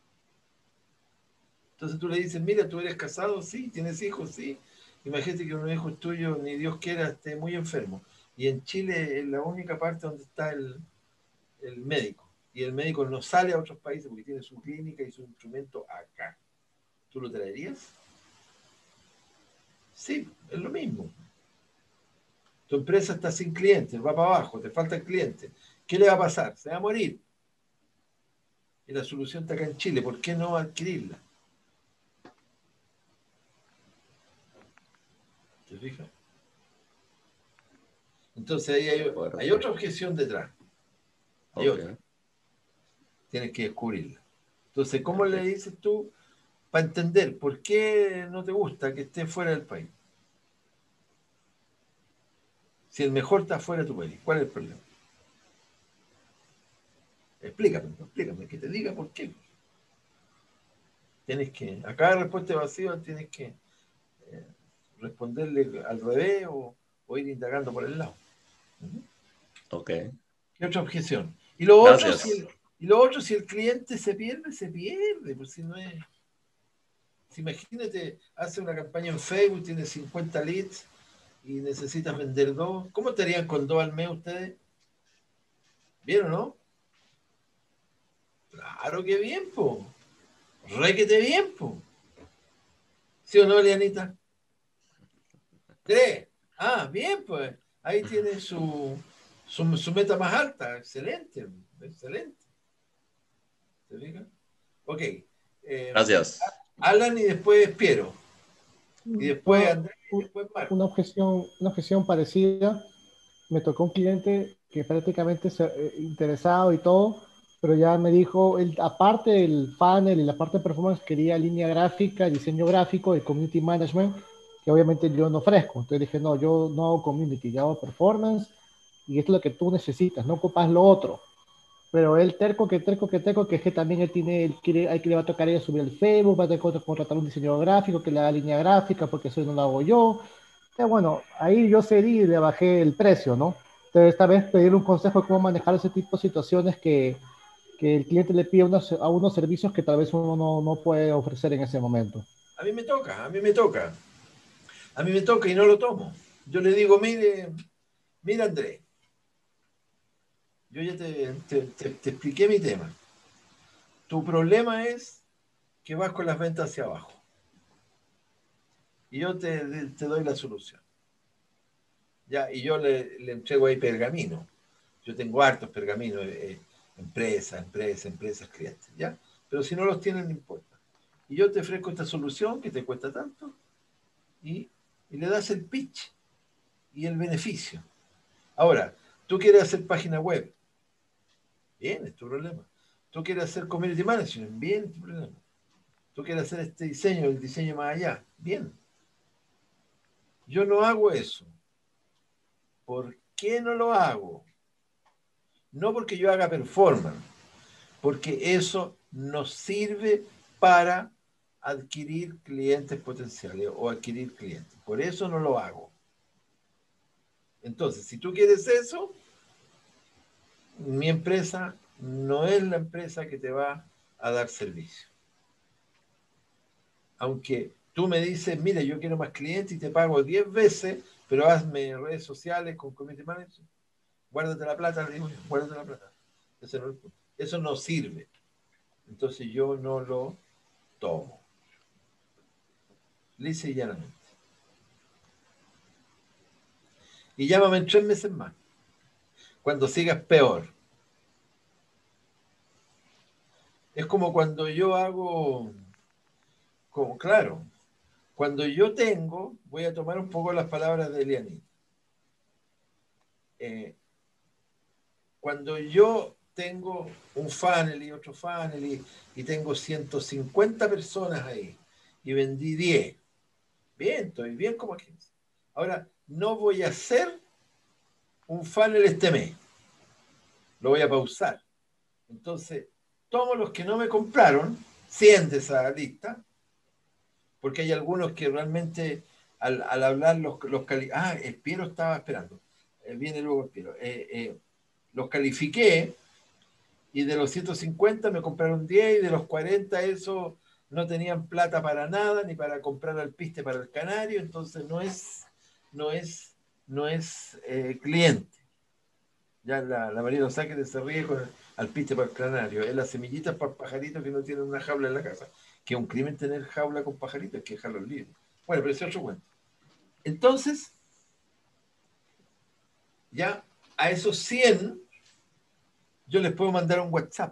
Entonces tú le dices, mira, tú eres casado, sí, tienes hijos, sí. Imagínate que un hijo tuyo, ni Dios quiera, esté muy enfermo. Y en Chile es la única parte donde está el médico. Y el médico no sale a otros países porque tiene su clínica y su instrumento acá. ¿Tú lo traerías? Sí, es lo mismo. Tu empresa está sin clientes, va para abajo, te faltan clientes. ¿Qué le va a pasar? Se va a morir. Y la solución está acá en Chile. ¿Por qué no adquirirla? ¿Te fijas? Entonces ahí hay otra objeción detrás. Hay otra. Tienes que descubrirla. Entonces, ¿cómo le dices tú para entender por qué no te gusta que esté fuera del país? Si el mejor está fuera de tu país, ¿cuál es el problema? Explícame, que te diga por qué. Tienes que, a cada respuesta evasiva tienes que responderle al revés o ir indagando por el lado. Ok. ¿Qué otra objeción? Y lo otro, si el cliente se pierde, se pierde. Pues si no es. Si imagínate, hace una campaña en Facebook, tiene 50 leads y necesitas vender 2. ¿Cómo estarían con 2 al mes ustedes? ¿Bien o no? Claro que bien, po. Requete bien, po. ¿Sí o no, Lianita? 3. Ah, bien, pues. Ahí tiene su meta más alta. Excelente, excelente. ¿Te fijas? Ok. Gracias. Alan y después Piero. Y después Andrés y después Marco. Una objeción parecida. Me tocó un cliente que prácticamente interesado y todo, pero ya me dijo, aparte del funnel y la parte de performance, quería línea gráfica, diseño gráfico y community management, que obviamente yo no ofrezco. Entonces dije, no, yo no hago community, yo hago performance y esto es lo que tú necesitas, no ocupas lo otro. Pero él terco, que es que también él le va a tocar a ella subir el Facebook, va a tener que contratar un diseñador gráfico que le haga línea gráfica, porque eso no lo hago yo. Bueno, ahí yo cedí y le bajé el precio, ¿no? esta vez pedir un consejo de cómo manejar ese tipo de situaciones que el cliente le pide a unos servicios que tal vez uno no puede ofrecer en ese momento. A mí me toca, a mí me toca. A mí me toca y no lo tomo. Yo le digo, mira Andrés, yo ya te expliqué mi tema. Tu problema es que vas con las ventas hacia abajo. Y yo te doy la solución. Ya, y yo le entrego ahí pergamino. Yo tengo hartos pergaminos, empresas, clientes, ¿ya? Pero si no los tienen, no importa. Y yo te ofrezco esta solución que te cuesta tanto y le das el pitch y el beneficio. Ahora, tú quieres hacer página web, bien, es tu problema. Tú quieres hacer community management, bien, es tu problema. Tú quieres hacer este diseño, el diseño más allá, bien. Yo no hago eso. ¿Por qué no lo hago? No porque yo haga performance, porque eso nos sirve para adquirir clientes potenciales o adquirir clientes. Por eso no lo hago. Entonces, si tú quieres eso, mi empresa no es la empresa que te va a dar servicio. Aunque tú me dices, mira, yo quiero más clientes y te pago 10 veces, pero hazme redes sociales con community manager, guárdate la plata, le digo yo, guárdate la plata. Eso no sirve. Entonces yo no lo tomo. Lisa y llanamente. Y llámame en 3 meses más. Cuando sigas peor. Es como cuando yo hago, claro, cuando yo tengo, voy a tomar un poco las palabras de Elianita. Cuando yo tengo un funnel y otro funnel y tengo 150 personas ahí y vendí 10, bien, estoy bien como agencia. Ahora, no voy a hacer un funnel este mes. Lo voy a pausar. Entonces, tomo los que no me compraron, 100 de esa lista, porque hay algunos que realmente al hablar el Piero estaba esperando. Viene luego el Piero. Los califiqué y de los 150 me compraron 10 y de los 40 esos no tenían plata para nada, ni para comprar alpiste para el canario, entonces no es cliente. Ya la María Osáquete se ríe con el alpiste para el canario. Es las semillitas para pajaritos que no tienen una jaula en la casa. Que es un crimen tener jaula con pajaritos, hay que dejarlos libres. Bueno, pero ese es otro cuento. Entonces, ya a esos 100 yo les puedo mandar un WhatsApp.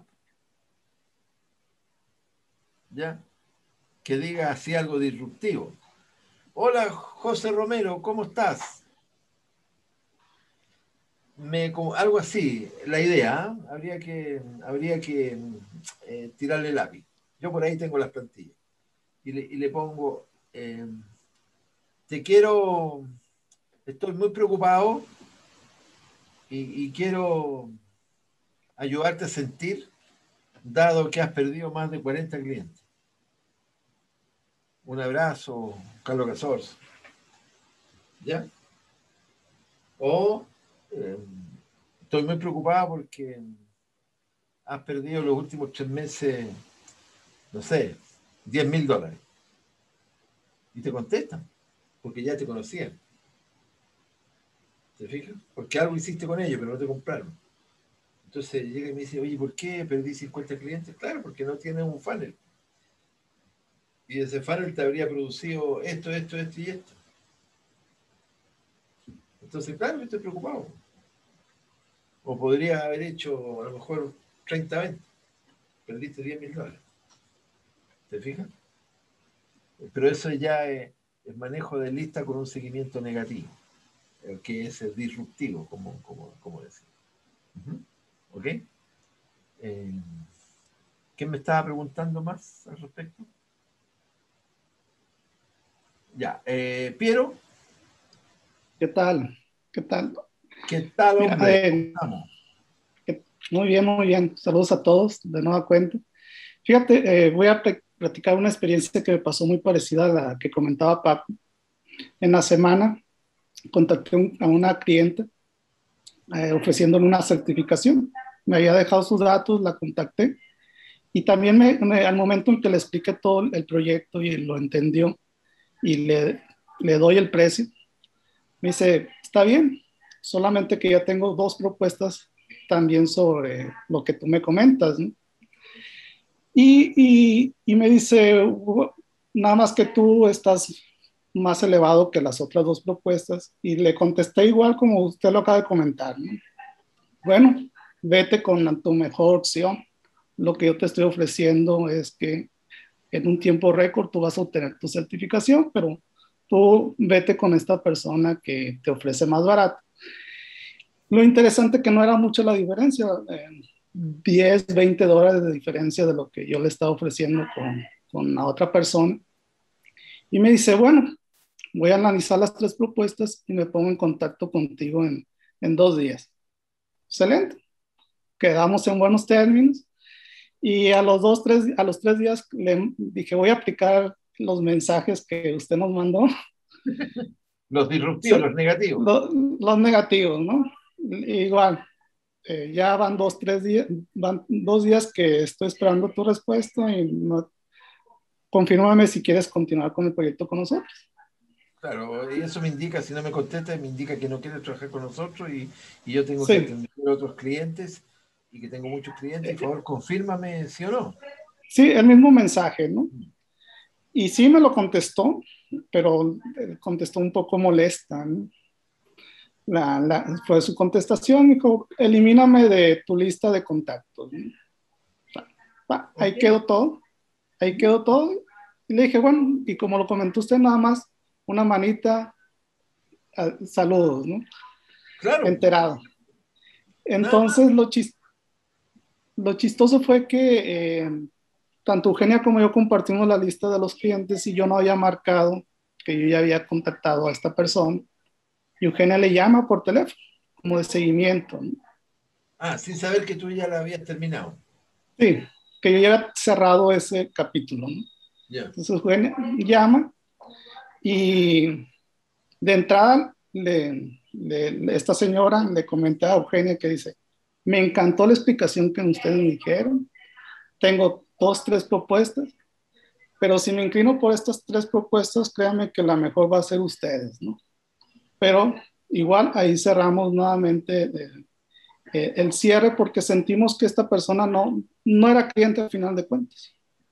¿Ya? Que diga así algo disruptivo. Hola, José Romero, ¿cómo estás? Algo así, la idea, ¿eh? habría que tirarle lápiz. Yo por ahí tengo las plantillas. Y le pongo, estoy muy preocupado y quiero ayudarte a sentir, dado que has perdido más de 40 clientes. Un abrazo, Carlos Casors. ¿Ya? O estoy muy preocupado porque has perdido los últimos 3 meses, no sé, $10,000. Y te contestan, porque ya te conocían. ¿Te fijas? Porque algo hiciste con ellos, pero no te compraron. Entonces llega y me dice, oye, ¿por qué perdí 50 clientes? Claro, porque no tienes un funnel. Y ese funnel te habría producido esto y esto. Entonces, claro, estoy preocupado. O podría haber hecho a lo mejor 30 ventas. Perdiste $10,000. ¿Te fijas? Pero eso ya es manejo de lista con un seguimiento negativo, que es el disruptivo, como decía. ¿Ok? ¿Quién me estaba preguntando más al respecto? Ya, Piero. ¿Qué tal? ¿Qué tal? ¿Qué tal, hombre? Mira, muy bien. Saludos a todos de nueva cuenta. Fíjate, voy a platicar una experiencia que me pasó muy parecida a la que comentaba Paco. En la semana contacté a una cliente ofreciéndole una certificación. Me había dejado sus datos, la contacté y también al momento en que le expliqué todo el proyecto y lo entendió y le doy el precio, me dice, está bien, solamente que ya tengo 2 propuestas también sobre lo que tú me comentas, ¿no? Y me dice, nada más que tú estás más elevado que las otras 2 propuestas. Y le contesté igual como usted lo acaba de comentar, ¿no? Bueno, vete con tu mejor opción. Lo que yo te estoy ofreciendo es que en un tiempo récord tú vas a obtener tu certificación, pero tú vete con esta persona que te ofrece más barato. Lo interesante que no era mucho la diferencia, 10, $20 de diferencia de lo que yo le estaba ofreciendo con la otra persona. Y me dice, bueno, voy a analizar las 3 propuestas y me pongo en contacto contigo en 2 días. Excelente. Quedamos en buenos términos. Y a los 3 días le dije, voy a aplicar los mensajes que usted nos mandó. Los disruptivos, los negativos. Los negativos, ¿no? Igual, ya van 2 días que estoy esperando tu respuesta y confírmame si quieres continuar con el proyecto con nosotros. Claro, y eso me indica, si no me contesta, me indica que no quiere trabajar con nosotros y yo tengo Sí. que atender a otros clientes y que tengo muchos clientes. Por favor, confírmame sí o no. Sí, el mismo mensaje, ¿no? Y sí me lo contestó, pero contestó un poco molesta, ¿no? Fue su contestación, dijo, elimíname de tu lista de contactos, ¿no? Ahí quedó todo, ahí quedó todo. Y le dije, bueno, y como lo comentó usted, nada más una manita, saludos, ¿no? Claro. Enterado. Entonces, lo chistoso fue que tanto Eugenia como yo compartimos la lista de los clientes y yo no había marcado que yo ya había contactado a esta persona. Y Eugenia le llama por teléfono, como de seguimiento, ¿no? Ah, sin saber que tú ya la habías terminado. Sí, que yo ya había cerrado ese capítulo, ¿no? Yeah. Entonces Eugenia llama y de entrada esta señora le comenta a Eugenia que dice, me encantó la explicación que ustedes me dijeron, tengo 3 propuestas, pero si me inclino por estas 3 propuestas, créanme que la mejor va a ser ustedes, ¿no? Pero igual ahí cerramos nuevamente el cierre porque sentimos que esta persona no era cliente al final de cuentas.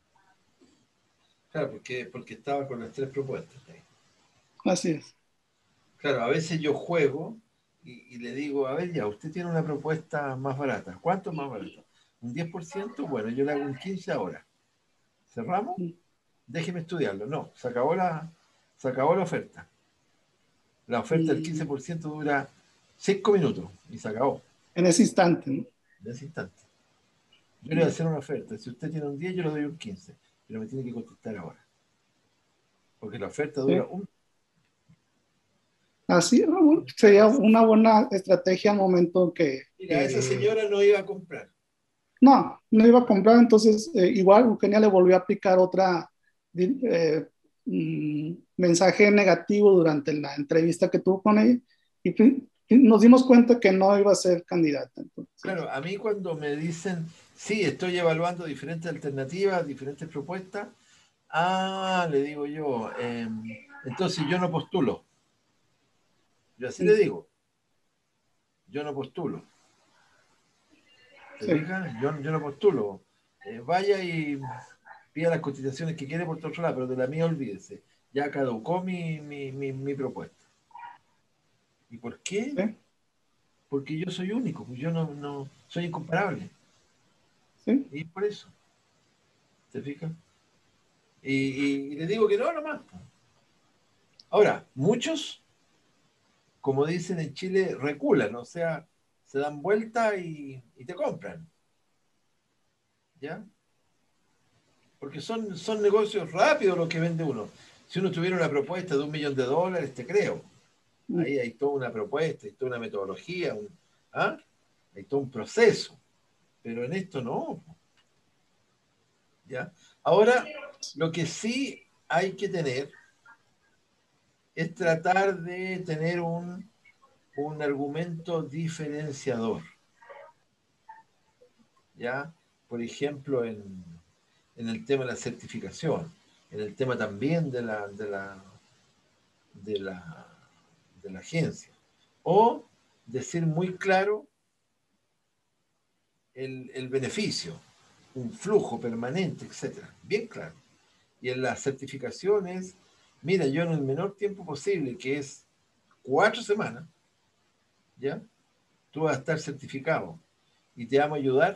Claro, porque estaba con las 3 propuestas. Así es. Claro, a veces yo juego y le digo, a ver, ya, usted tiene una propuesta más barata. ¿Cuánto más barata? ¿Un 10%? Bueno, yo le hago un 15% ahora. ¿Cerramos? Déjeme estudiarlo. No, se acabó la oferta. La oferta del 15% dura 5 minutos y se acabó. En ese instante, ¿no? En ese instante. Yo le voy a hacer una oferta. Si usted tiene un 10, yo le doy un 15. Pero me tiene que contestar ahora. Porque la oferta dura un... Así, bueno, sería una buena estrategia al momento que... Mira, esa señora no iba a comprar. No iba a comprar, entonces igual Eugenia le volvió a aplicar otra mensaje negativo durante la entrevista que tuvo con ella y nos dimos cuenta que no iba a ser candidata. Entonces. Claro, a mí cuando me dicen, sí, estoy evaluando diferentes alternativas, diferentes propuestas, le digo yo, entonces yo no postulo. Yo así le digo, yo no postulo. ¿Te fijas? Yo no postulo. Vaya y pida las cotizaciones que quiere por otro lado, pero de la mía olvídese. Ya caducó mi propuesta. ¿Y por qué? ¿Sí? Porque yo soy único, pues yo no soy incomparable. ¿Sí? Y por eso. ¿Te fijas? Y le digo que no, nomás. Ahora, muchos, como dicen en Chile, reculan, o sea, se dan vuelta y te compran. ¿Ya? Porque son negocios rápidos los que vende uno. Si uno tuviera una propuesta de $1 millón, te creo. Ahí hay toda una propuesta, hay toda una metodología, hay todo un proceso. Pero en esto no. ¿Ya? Ahora, lo que sí hay que tener es tratar de tener un un argumento diferenciador. ¿Ya? Por ejemplo, en el tema de la certificación, en el tema también de la agencia. O decir muy claro el beneficio, un flujo permanente, etcétera. Bien claro. Y en las certificaciones, mira, yo en el menor tiempo posible, que es 4 semanas, ¿ya? Tú vas a estar certificado y te vamos a ayudar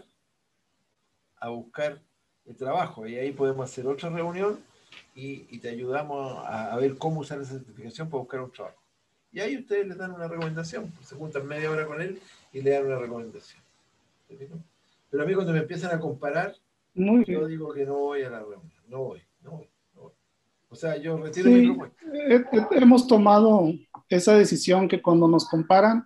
a buscar el trabajo. Y ahí podemos hacer otra reunión y te ayudamos a ver cómo usar esa certificación para buscar un trabajo. Y ahí ustedes le dan una recomendación. Se juntan media hora con él y le dan una recomendación. Pero a mí cuando me empiezan a comparar, Muy yo bien. digo que no voy a la reunión. No voy. O sea, yo retiro mi Sí, propuesta. hemos tomado esa decisión que cuando nos comparan,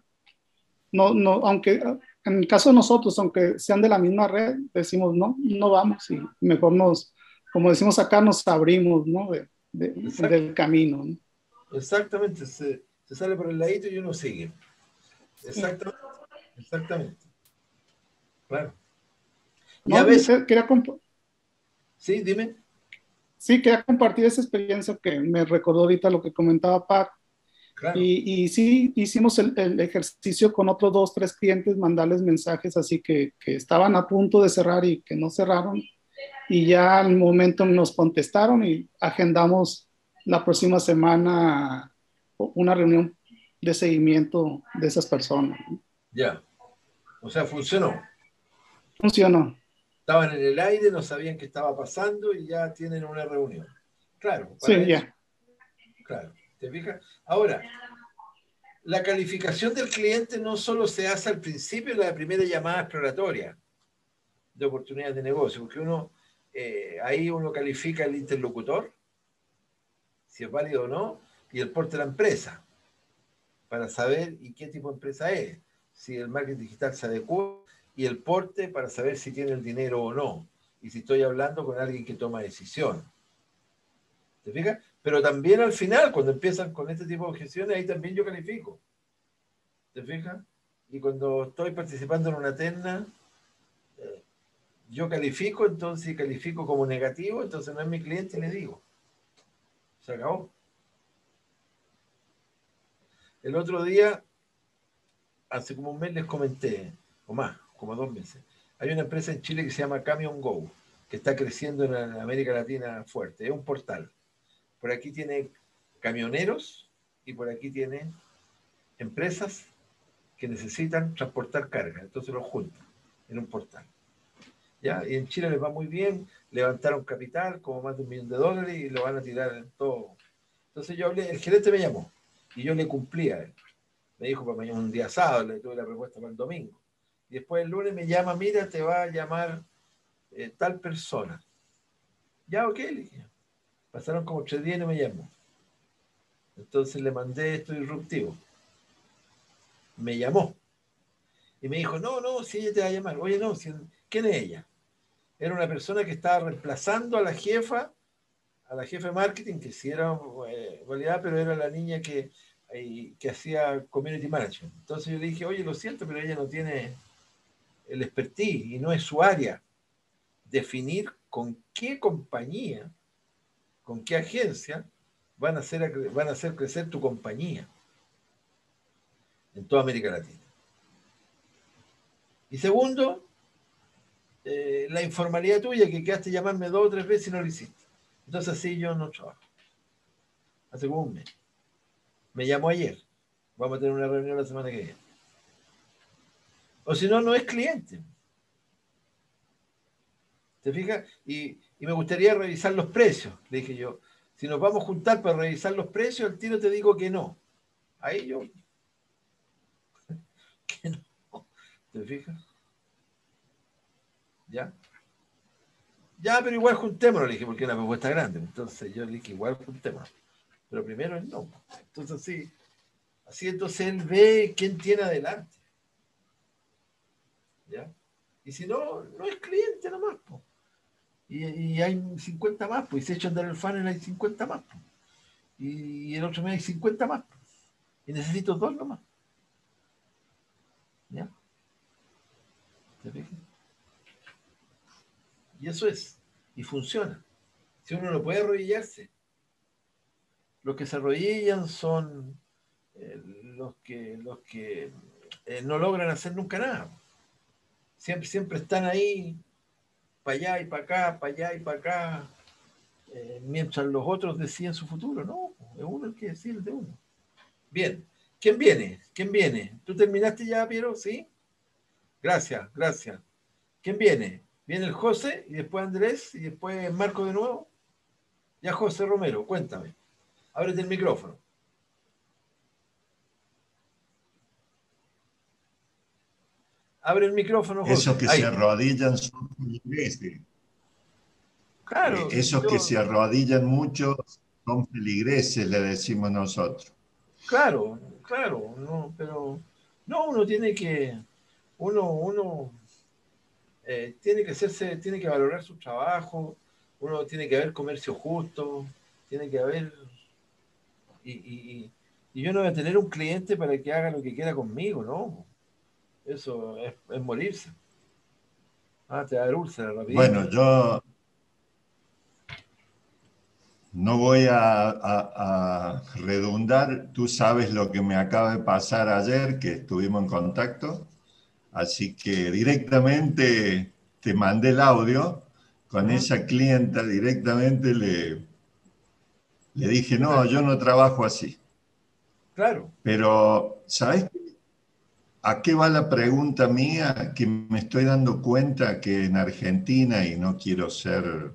aunque en el caso de nosotros, aunque sean de la misma red, decimos no vamos y mejor como decimos acá, nos abrimos, ¿no? Del camino, ¿no? Exactamente, se sale por el ladito y uno sigue. Exactamente. Claro. Y a No, veces, sí, dime. Sí, quería compartir esa experiencia que me recordó ahorita lo que comentaba Pac. Claro. Y sí, hicimos el ejercicio con otros 2, 3 clientes, mandarles mensajes así que estaban a punto de cerrar y que no cerraron. Y ya al momento nos contestaron y agendamos la próxima semana una reunión de seguimiento de esas personas. Ya. O sea, funcionó. Funcionó. Estaban en el aire, no sabían qué estaba pasando y ya tienen una reunión. Claro, para Sí, eso. ya. Claro, ¿te fijas? Ahora, la calificación del cliente no solo se hace al principio de la primera llamada exploratoria de oportunidades de negocio, porque ahí uno califica el interlocutor, si es válido o no, y el porte de la empresa, para saber y qué tipo de empresa es, si el marketing digital se adecua, y el porte para saber si tiene el dinero o no, y si estoy hablando con alguien que toma decisión. ¿Te fijas? Pero también al final, cuando empiezan con este tipo de objeciones, ahí también yo califico. ¿Te fijas? Y cuando estoy participando en una terna, yo califico, entonces califico como negativo, entonces no es mi cliente y le digo. Se acabó. El otro día, hace como un mes les comenté, o más, como 2 meses, hay una empresa en Chile que se llama Camion Go, que está creciendo en América Latina fuerte. Es un portal. Por aquí tiene camioneros y por aquí tiene empresas que necesitan transportar carga. Entonces los juntan en un portal. ¿Ya? Y en Chile les va muy bien, levantaron capital, como más de $1.000.000, y lo van a tirar en todo. Entonces yo hablé, el gerente me llamó y yo le cumplí a él. Me dijo para mañana un día sábado, le tuve la propuesta para el domingo. Y después el lunes me llama, mira, te va a llamar tal persona. Ya, ok, le dije. Pasaron como 3 días y no me llamó. Entonces le mandé esto disruptivo. Me llamó. Y me dijo, no, si ella te va a llamar. Oye, no, ¿quién es ella? Era una persona que estaba reemplazando a la jefa de marketing, que sí era realidad, pero era la niña que hacía community management. Entonces yo le dije, oye, lo siento, pero ella no tiene el expertise y no es su área. Definir con qué compañía, con qué agencia van a hacer crecer tu compañía en toda América Latina. Y segundo, la informalidad tuya, que quedaste llamarme 2 o 3 veces y no lo hiciste. Entonces así yo no trabajo. Hace como un mes. Me llamó ayer. Vamos a tener una reunión la semana que viene. O si no, no es cliente. ¿Te fijas? Y me gustaría revisar los precios. Le dije yo, si nos vamos a juntar para revisar los precios, al tiro te digo que no. Ahí yo... que no. ¿Te fijas? ¿Ya? Ya, pero igual juntémonos, le dije, porque es una propuesta grande. Entonces yo le dije, igual juntémonos. Pero primero es no. Entonces sí. Así entonces él ve quién tiene adelante. ¿Ya? Y si no, no es cliente nomás, po. Y hay 50 más, pues, y se echa a andar el funnel, hay 50 más, pues. Y el otro mes hay 50 más, pues. Y necesito 2 nomás. ¿Te fijas? Y eso es, y funciona. Si uno no puede arrodillarse, los que se arrodillan son los que no logran hacer nunca nada. Siempre están ahí, para allá y para acá, para allá y para acá, mientras los otros deciden su futuro. No, es uno el que decide el de uno. Bien, ¿quién viene? ¿Quién viene? ¿Tú terminaste ya, Piero? ¿Sí? Gracias. ¿Quién viene? Viene el José, y después Andrés, y después Marco de nuevo. Ya, José Romero, cuéntame. Ábrete el micrófono. Abre el micrófono, José. Esos que ahí. se arrodillan son feligreses. Claro. Esos que se arrodillan mucho son feligreses, le decimos nosotros. Claro, no, pero no, uno tiene que tiene que valorar su trabajo, uno tiene que haber comercio justo, tiene que haber y yo no voy a tener un cliente para que haga lo que quiera conmigo, ¿no? Eso es morirse. Te da úlcera rapidito. Bueno, yo no voy a redundar. Tú sabes lo que me acaba de pasar ayer, que estuvimos en contacto. Así que directamente te mandé el audio. Con esa clienta directamente le dije, no, yo no trabajo así. Claro. Pero, ¿sabes a qué va la pregunta mía? Que me estoy dando cuenta que en Argentina, y no quiero ser,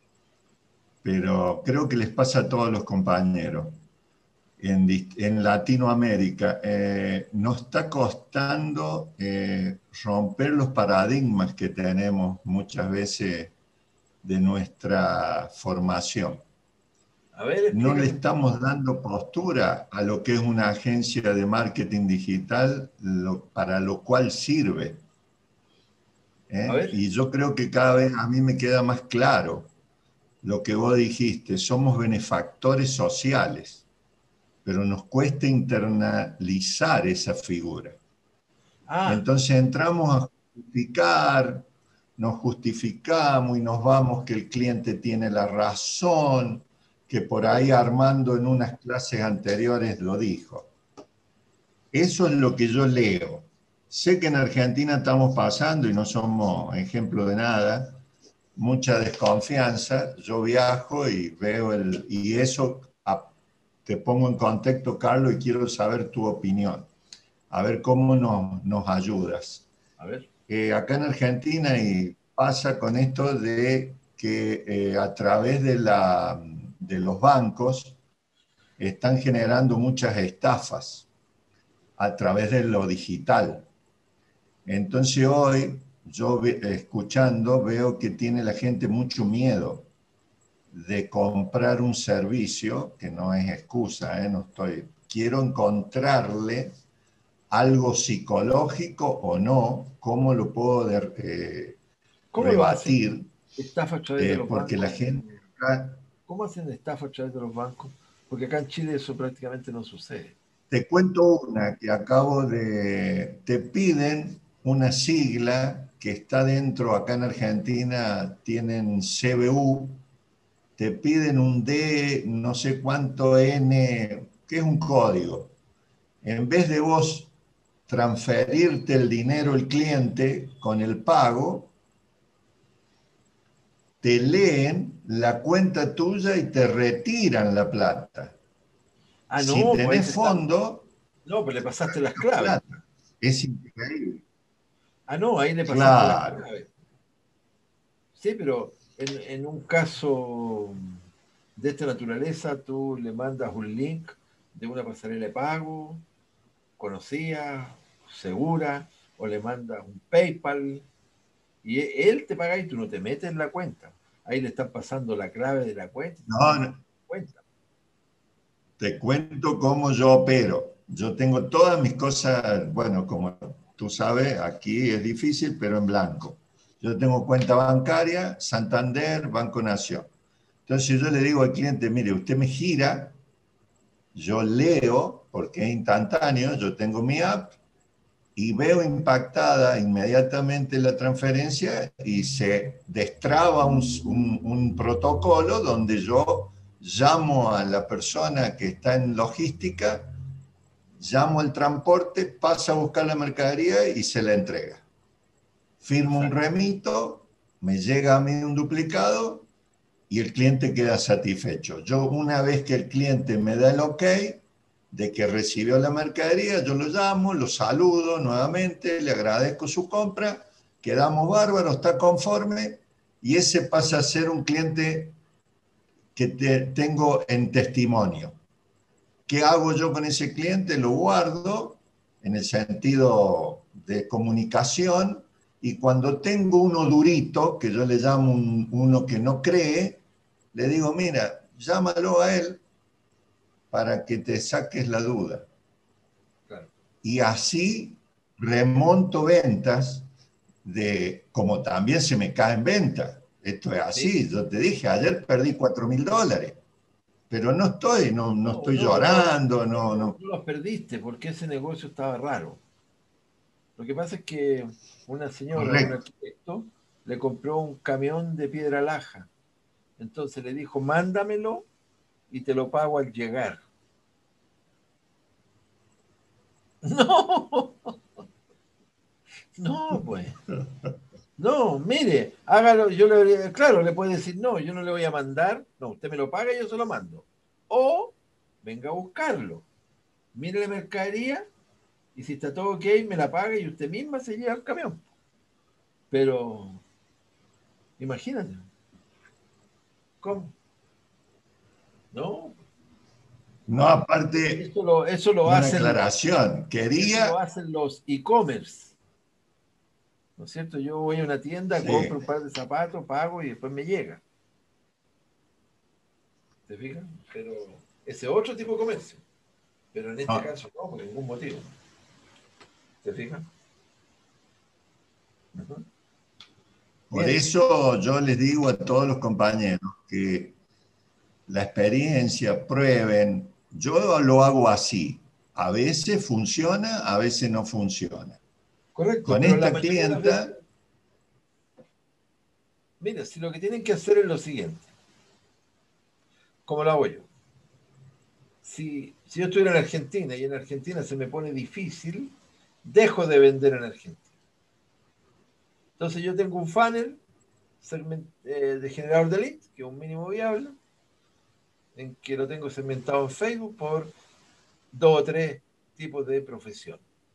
pero creo que les pasa a todos los compañeros, en Latinoamérica, nos está costando romper los paradigmas que tenemos muchas veces de nuestra formación. A ver, no le estamos dando postura a lo que es una agencia de marketing digital, para lo cual sirve. Y yo creo que cada vez a mí me queda más claro lo que vos dijiste, somos benefactores sociales, pero nos cuesta internalizar esa figura. Entonces entramos a justificar, nos justificamos y nos vamos que el cliente tiene la razón, que por ahí Armando en unas clases anteriores lo dijo. Eso es lo que yo leo. Sé que en Argentina estamos pasando, y no somos ejemplo de nada, mucha desconfianza. Yo viajo y veo y eso te pongo en contexto, Carlos, y quiero saber tu opinión. A ver cómo nos ayudas. A ver. Acá en Argentina y pasa con esto de que a través de los bancos están generando muchas estafas a través de lo digital. Entonces hoy, yo escuchando, veo que tiene la gente mucho miedo de comprar un servicio, que no es excusa, quiero encontrarle algo psicológico o no, cómo lo puedo rebatir, estafa a través de los porque bancos. la gente... ¿Cómo hacen estafa a través de los bancos? Porque acá en Chile eso prácticamente no sucede. Te cuento una que acabo de... Te piden una sigla que está dentro, acá en Argentina tienen CBU, te piden un D, no sé cuánto N, que es un código. En vez de vos transferirte el dinero al cliente con el pago, te leen la cuenta tuya y te retiran la plata. Si no, tenés pues fondo... No, pues le pasaste las claves. Es increíble. No, ahí le pasaste las claves. Sí, pero en un caso de esta naturaleza, tú le mandas un link de una pasarela de pago, conocida, segura, o le mandas un PayPal, y él te paga y tú no te metes en la cuenta. Ahí le están pasando la clave de la cuenta. No. Te cuento cómo yo opero. Yo tengo todas mis cosas, bueno, como tú sabes, aquí es difícil, pero en blanco. Yo tengo cuenta bancaria, Santander, Banco Nación. Entonces yo le digo al cliente, mire, usted me gira, yo leo, porque es instantáneo, yo tengo mi app, y veo impactada inmediatamente la transferencia y se destraba un protocolo donde yo llamo a la persona que está en logística, llamo al transporte, pasa a buscar la mercadería y se la entrega. Firmo un remito, me llega a mí un duplicado y el cliente queda satisfecho. Yo, una vez que el cliente me da el ok de que recibió la mercadería, yo lo llamo, lo saludo nuevamente, le agradezco su compra, quedamos bárbaros, está conforme, y ese pasa a ser un cliente que tengo en testimonio. ¿Qué hago yo con ese cliente? Lo guardo en el sentido de comunicación, y cuando tengo uno durito, que yo le llamo uno que no cree, le digo, mira, llámalo a él para que te saques la duda. Claro. Y así remonto ventas, como también se me caen ventas. Esto es así. Sí. Yo te dije, ayer perdí $4.000, pero no estoy llorando, no. No los perdiste porque ese negocio estaba raro. Lo que pasa es que una señora, un Correcto. arquitecto, le compró un camión de piedra laja. Entonces le dijo, mándamelo y te lo pago al llegar. No, no, pues. No, mire, hágalo, claro, le puede decir, no, yo no le voy a mandar, no, usted me lo paga y yo se lo mando. O venga a buscarlo, mire la mercadería y si está todo ok, me la paga y usted misma se lleva el camión. Pero, imagínate, ¿cómo? No, No, aparte, eso lo una hacen, aclaración. eso lo Quería, hacen los e-commerce, ¿no es cierto? Yo voy a una tienda, sí, compro un par de zapatos, pago y después me llega. ¿Te fijas? Pero ese otro tipo de comercio. Pero en este no, caso no, por ningún motivo. ¿Te fijas? Ujú. por Bien. eso yo les digo a todos los compañeros que la experiencia, prueben. Yo lo hago así. A veces funciona, a veces no funciona. Correcto, Con pero la esta mayoría de las veces, clienta, mira, si lo que tienen que hacer es lo siguiente, como lo hago yo. Si yo estuviera en Argentina y en Argentina se me pone difícil, dejo de vender en Argentina. Entonces yo tengo un funnel de generador de leads, que es un mínimo viable, en que lo tengo segmentado en Facebook por 2 o 3 tipos de profesión.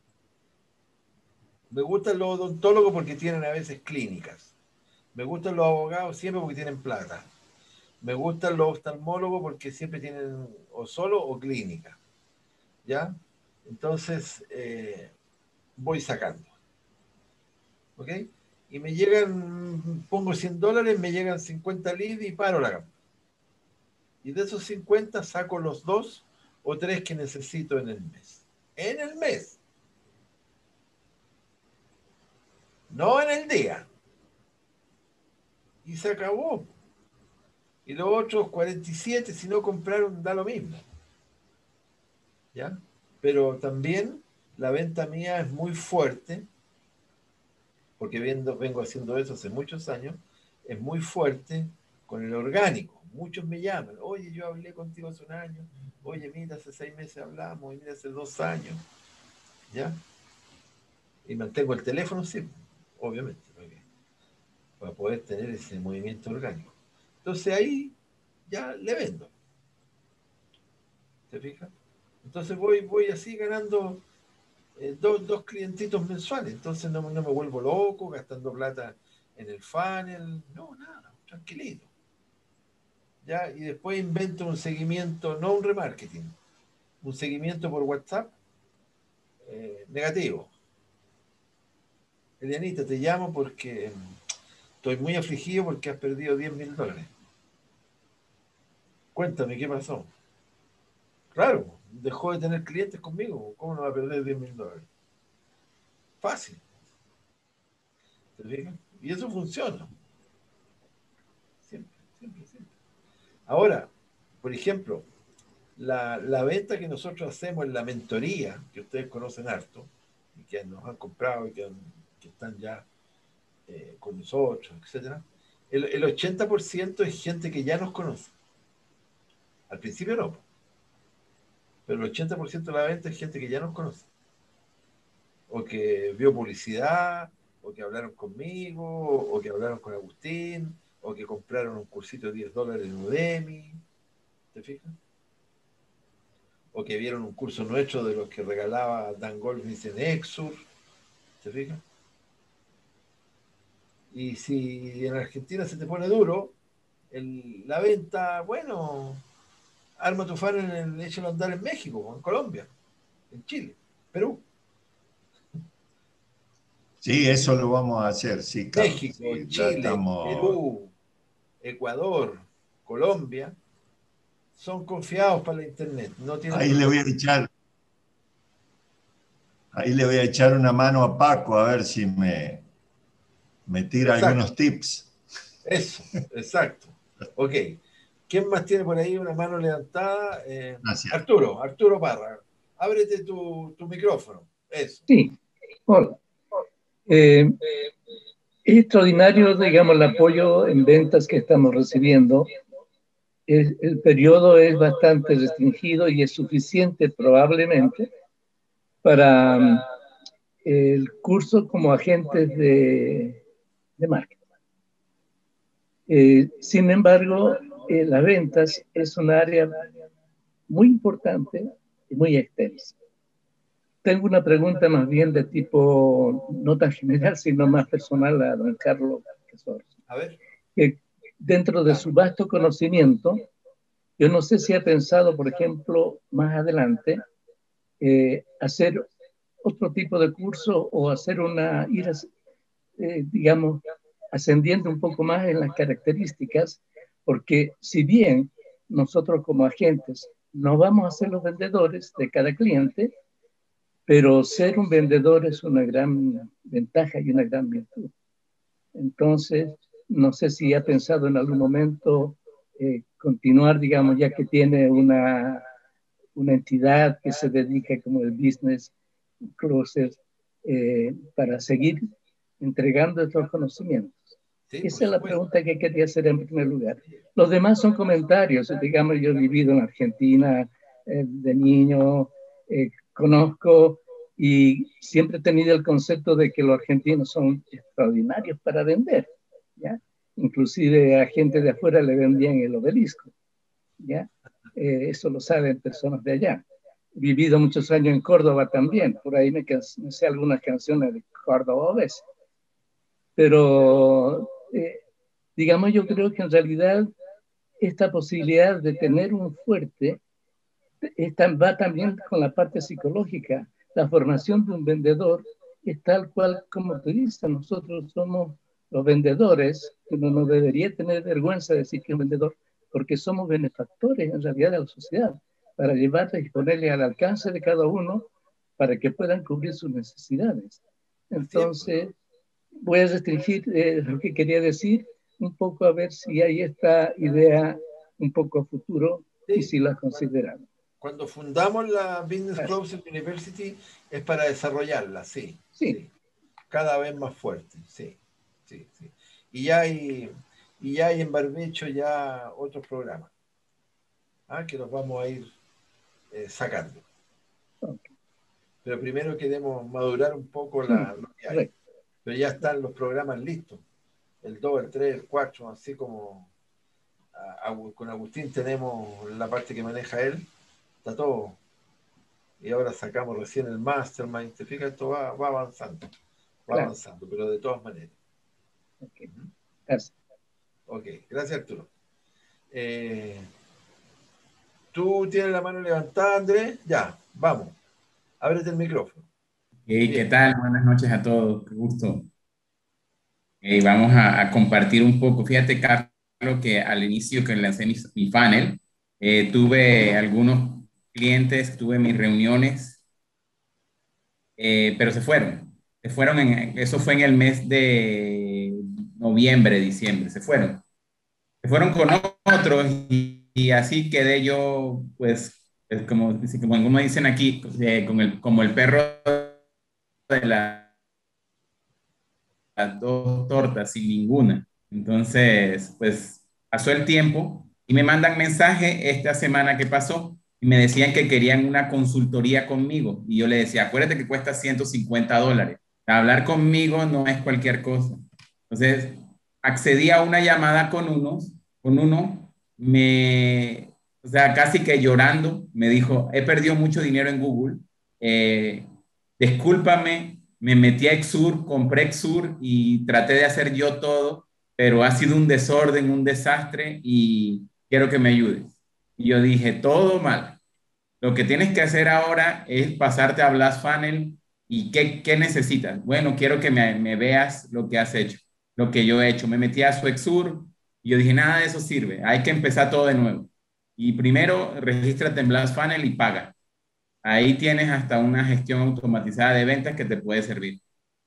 Me gustan los odontólogos porque tienen a veces clínicas. Me gustan los abogados siempre porque tienen plata. Me gustan los oftalmólogos porque siempre tienen o solo o clínica. ¿Ya? Entonces, voy sacando. ¿Ok? Y me llegan, pongo $100, me llegan 50 leads y paro la campaña. Y de esos 50 saco los 2 o 3 que necesito en el mes. En el mes. No en el día. Y se acabó. Y los otros 47, si no compraron, da lo mismo. ¿Ya? Pero también la venta mía es muy fuerte, porque vengo haciendo eso hace muchos años, es muy fuerte con el orgánico. Muchos me llaman, oye, yo hablé contigo hace un año, oye, mira, hace 6 meses hablamos, y mira, hace 2 años, ¿ya? Y mantengo el teléfono, sí, obviamente, para poder tener ese movimiento orgánico. Entonces ahí ya le vendo, ¿te fijas? Entonces voy así ganando dos clientitos mensuales. Entonces no me vuelvo loco gastando plata en el funnel. No, nada, tranquilito. ¿Ya? Y después invento un seguimiento, no un remarketing, un seguimiento por WhatsApp negativo. Elianita, te llamo porque estoy muy afligido porque has perdido $10.000. Cuéntame, ¿qué pasó? Claro, dejó de tener clientes conmigo. ¿Cómo no va a perder $10.000? Fácil. ¿Te fijas? Y eso funciona. Siempre, siempre, siempre. Ahora, por ejemplo, la venta que nosotros hacemos en la mentoría, que ustedes conocen harto, que nos han comprado y que están ya con nosotros, etc. El 80% es gente que ya nos conoce. Al principio no, pero el 80% de la venta es gente que ya nos conoce. O que vio publicidad, o que hablaron conmigo, o que hablaron con Agustín, o que compraron un cursito de $10 en Udemy. ¿Te fijas? O que vieron un curso nuestro de los que regalaba Dan Goldwyn en Exur. ¿Te fijas? Y si en Argentina se te pone duro, la venta, bueno, arma tu funnel, échalo a andar en México, en Colombia, en Chile, Perú. Sí, eso lo vamos a hacer, sí, Carlos. México, Sí, Chile, Perú, Ecuador, Colombia, son confiados para la internet. No tienen Ahí le voy a echar una mano a Paco a ver si me tira algunos tips. Eso, exacto. Ok. ¿Quién más tiene por ahí una mano levantada? Gracias. Arturo Parra. Ábrete tu micrófono. Eso. Sí. Hola. Es extraordinario, digamos, el apoyo en ventas que estamos recibiendo. El periodo es bastante restringido y es suficiente probablemente para el curso como agentes de marketing. Sin embargo, las ventas es un área muy importante y muy extensa. Tengo una pregunta más bien de tipo, no tan general, sino más personal a don Carlos Casorzo. A ver. Dentro de su vasto conocimiento, yo no sé si ha pensado, por ejemplo, más adelante, hacer otro tipo de curso o hacer digamos, ascendiendo un poco más en las características, porque si bien nosotros como agentes no vamos a ser los vendedores de cada cliente, pero ser un vendedor es una gran ventaja y una gran virtud. Entonces, no sé si ha pensado en algún momento continuar, digamos, ya que tiene una entidad que se dedica como el business closer, para seguir entregando estos conocimientos. Sí, esa es la pregunta que quería hacer en primer lugar. Los demás son comentarios. Digamos, yo he vivido en Argentina de niño, conozco y siempre he tenido el concepto de que los argentinos son extraordinarios para vender, ¿ya? Inclusive a gente de afuera le vendían el obelisco, ¿ya? Eso lo saben personas de allá. He vivido muchos años en Córdoba también, por ahí me sé algunas canciones de Córdoba a veces. Pero, digamos, yo creo que en realidad esta posibilidad de tener un fuerte va también con la parte psicológica. La formación de un vendedor es tal cual como tú dices, nosotros somos los vendedores, uno no debería tener vergüenza de decir que es un vendedor, porque somos benefactores en realidad de la sociedad, para llevarles y ponerles al alcance de cada uno para que puedan cubrir sus necesidades. Entonces, voy a restringir lo que quería decir un poco a ver si hay esta idea un poco a futuro y si la consideran. Cuando fundamos la Business Closer University es para desarrollarla, sí. Cada vez más fuerte, sí. Y ya hay en Barbecho ya otros programas que los vamos a ir sacando. Pero primero queremos madurar un poco lo que hay. Pero ya están los programas listos. El 2, el 3, el 4, así como con Agustín tenemos la parte que maneja él. Está todo. Y ahora sacamos recién el Mastermind. ¿Te fijas? Esto va avanzando. Avanzando, pero de todas maneras. Gracias. Ok, gracias Arturo. ¿Tú tienes la mano levantada, Andrés? Ya, vamos. Ábrete el micrófono. Hey, ¿qué tal? Buenas noches a todos. Qué gusto. Vamos a compartir un poco. Fíjate, Carlos, que al inicio que lancé mi funnel, tuve algunos clientes, tuve mis reuniones, pero se fueron. Eso fue en el mes de noviembre, diciembre. Se fueron con otros y así quedé yo, pues como dicen aquí, como el perro de las dos tortas sin ninguna. Entonces, pues pasó el tiempo y me mandan mensaje esta semana que pasó y me decían que querían una consultoría conmigo. Y yo le decía, acuérdate que cuesta $150. Hablar conmigo no es cualquier cosa. Entonces, accedí a una llamada con uno, o sea, casi que llorando, me dijo, he perdido mucho dinero en Google, discúlpame, me metí a Exur, compré Exur y traté de hacer yo todo, pero ha sido un desorden, un desastre y quiero que me ayudes. Y yo dije, todo mal. Lo que tienes que hacer ahora es pasarte a Blast Funnel y ¿qué necesitas? Bueno, quiero que me veas lo que has hecho, lo que yo he hecho. Me metí a su Exur y yo dije, nada de eso sirve, hay que empezar todo de nuevo. Y primero, regístrate en Blast Funnel y paga. Ahí tienes hasta una gestión automatizada de ventas que te puede servir.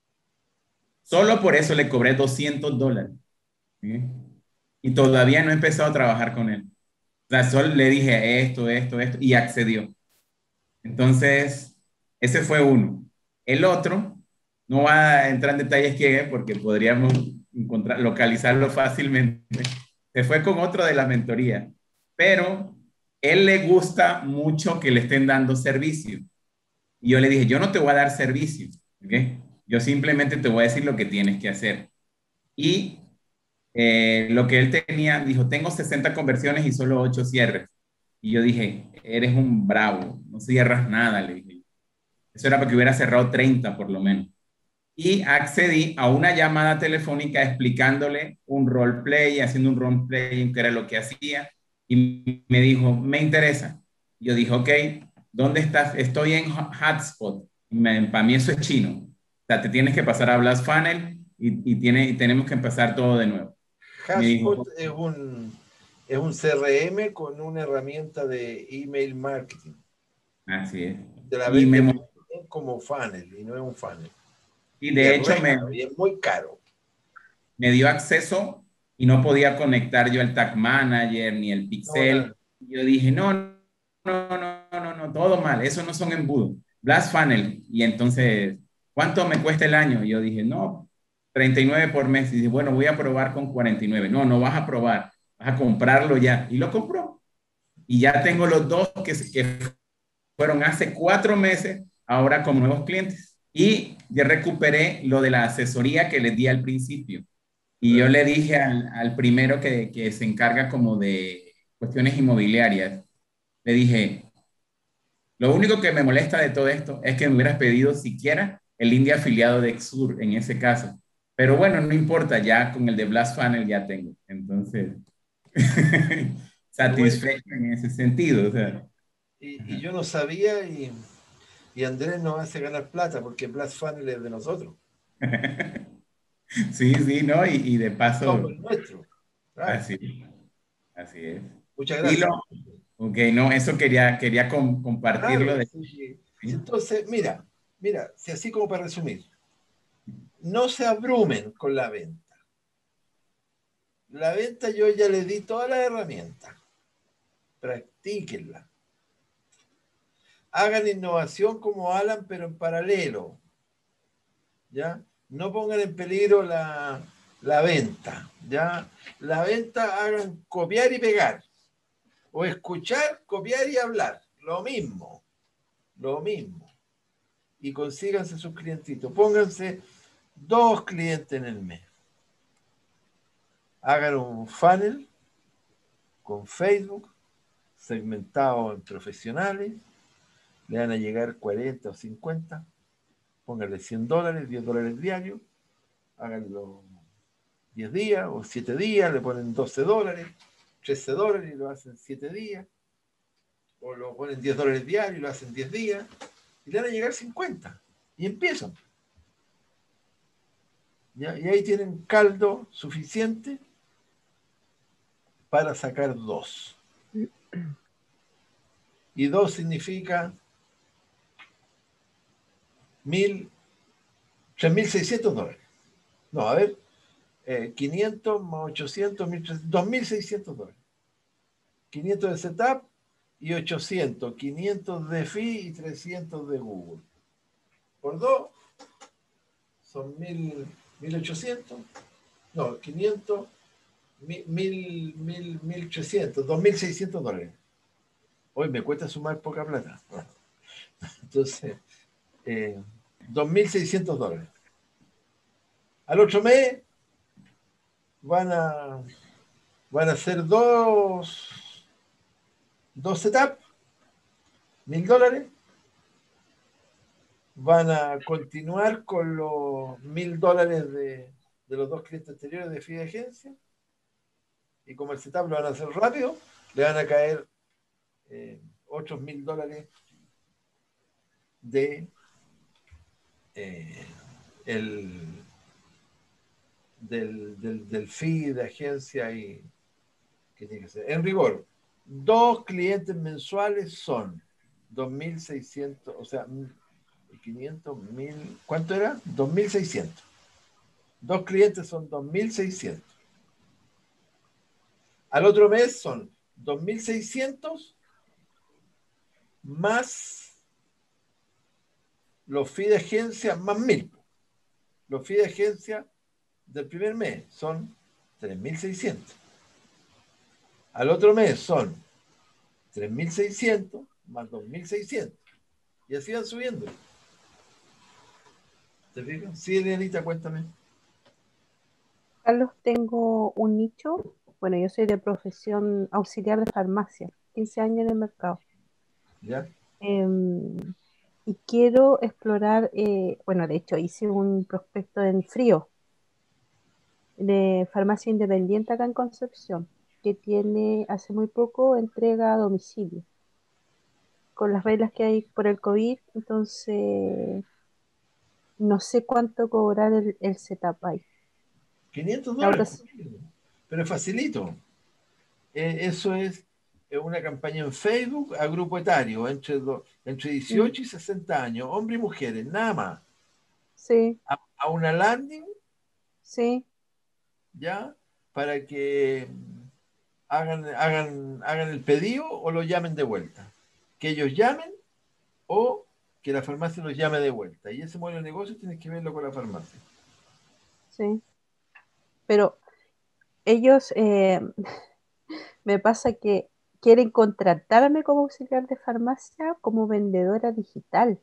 Solo por eso le cobré $200. ¿Sí? Y todavía no he empezado a trabajar con él. O sea, solo le dije esto, y accedió. Entonces, ese fue uno. El otro, no va a entrar en detalles quién es, porque podríamos localizarlo fácilmente. Se fue con otro de la mentoría, pero él le gusta mucho que le estén dando servicio. Y yo le dije, yo no te voy a dar servicio, ¿ok? Yo simplemente te voy a decir lo que tienes que hacer. Y lo que él tenía, dijo, tengo 60 conversiones y solo 8 cierres. Y yo dije, eres un bravo, no cierras nada, le dije. Eso era para que hubiera cerrado 30 por lo menos. Y accedí a una llamada telefónica explicándole un roleplay, haciendo un roleplay, que era lo que hacía. Y me dijo, me interesa. Yo dije, ok, ¿dónde estás? Estoy en Hotspot. Para mí eso es chino. O sea, te tienes que pasar a Blast Funnel y tenemos que empezar todo de nuevo. Hotspot es un CRM con una herramienta de email marketing. Así es. Te la venden como funnel y no es un funnel. Y de hecho y es muy caro. Me dio acceso y no podía conectar yo el Tag Manager ni el Pixel. Yo dije, no, todo mal, eso no son embudos. Blast Funnel. Y entonces, ¿cuánto me cuesta el año? Y yo dije, no, 39 por mes. Y dije, bueno, voy a probar con 49. No, no vas a probar, vas a comprarlo ya. Y lo compró. Y ya tengo los dos que fueron hace 4 meses, ahora como nuevos clientes. Y ya recuperé lo de la asesoría que les di al principio. Y yo le dije al primero que se encarga como de cuestiones inmobiliarias, le dije, lo único que me molesta de todo esto es que me hubieras pedido siquiera el link de afiliado de Exur en ese caso. Pero bueno, no importa, ya con el de Blast Funnel ya tengo. Entonces, satisfecho en ese sentido. O sea. Y yo no sabía y Andrés nos hace ganar plata porque Blast Funnel es de nosotros. Sí, ¿no? Y de paso. Somos el nuestro. Claro. Así es. Muchas gracias. Ok, no, eso quería compartirlo. Claro, sí. Entonces, mira, si así como para resumir, no se abrumen con la venta. La venta yo ya les di todas las herramientas. Practíquenla. Hagan innovación como Alan, pero en paralelo. ¿Ya? No pongan en peligro la venta. ¿Ya? La venta hagan copiar y pegar. O escuchar, copiar y hablar. Lo mismo. Y consíganse sus clientitos. Pónganse 2 clientes en el mes. Hagan un funnel con Facebook, segmentado en profesionales. Le van a llegar 40 o 50. Pónganle $100, $10 diarios. Háganlo 10 días o 7 días. Le ponen $12, $13 y lo hacen 7 días. O lo ponen $10 diarios y lo hacen 10 días. Y le van a llegar 50. Y empiezan. ¿Ya? Y ahí tienen caldo suficiente para sacar 2. Y 2 significa $3.600. No, a ver, 500 más 800, 2.600. 500 de setup y 800, 500 de fee y 300 de Google. Por 2, son 1.800, no, 500, 1.300, $2.600. Hoy me cuesta sumar poca plata. Entonces, $2.600. Al otro mes van a hacer dos setups, $1.000. Van a continuar con los $1.000 de los dos clientes anteriores de fee de agencia. Y como el setup lo van a hacer rápido, le van a caer otros $1.000 de del fee de agencia y que tiene que ser. En rigor, dos clientes mensuales son 2.600, o sea, 500, 1.000, ¿cuánto era? 2.600. Dos clientes son 2.600. Al otro mes son 2.600 más los fees de agencia más 1.000. Los fees de agencia del primer mes son 3.600. Al otro mes son 3.600 más 2.600. Y así van subiendo. ¿Te fijas? Sí, Elianita, cuéntame. Carlos, tengo un nicho. Bueno, yo soy de profesión auxiliar de farmacia, 15 años en el mercado. ¿Ya? Y quiero explorar, bueno, de hecho hice un prospecto en frío de farmacia independiente acá en Concepción, que tiene hace muy poco entrega a domicilio. Con las reglas que hay por el COVID, entonces no sé cuánto cobrar el setup ahí. La otra, $500. Pero es facilito. Eso es una campaña en Facebook a grupo etario, entre 18 y 60 años, hombres y mujeres, nada más. sí, A una landing, sí, ¿ya? Para que hagan el pedido o lo llamen de vuelta. Que ellos llamen o que la farmacia los llame de vuelta. Y ese modelo de negocio tienes que verlo con la farmacia. sí. Pero ellos, me pasa que quieren contratarme como auxiliar de farmacia como vendedora digital.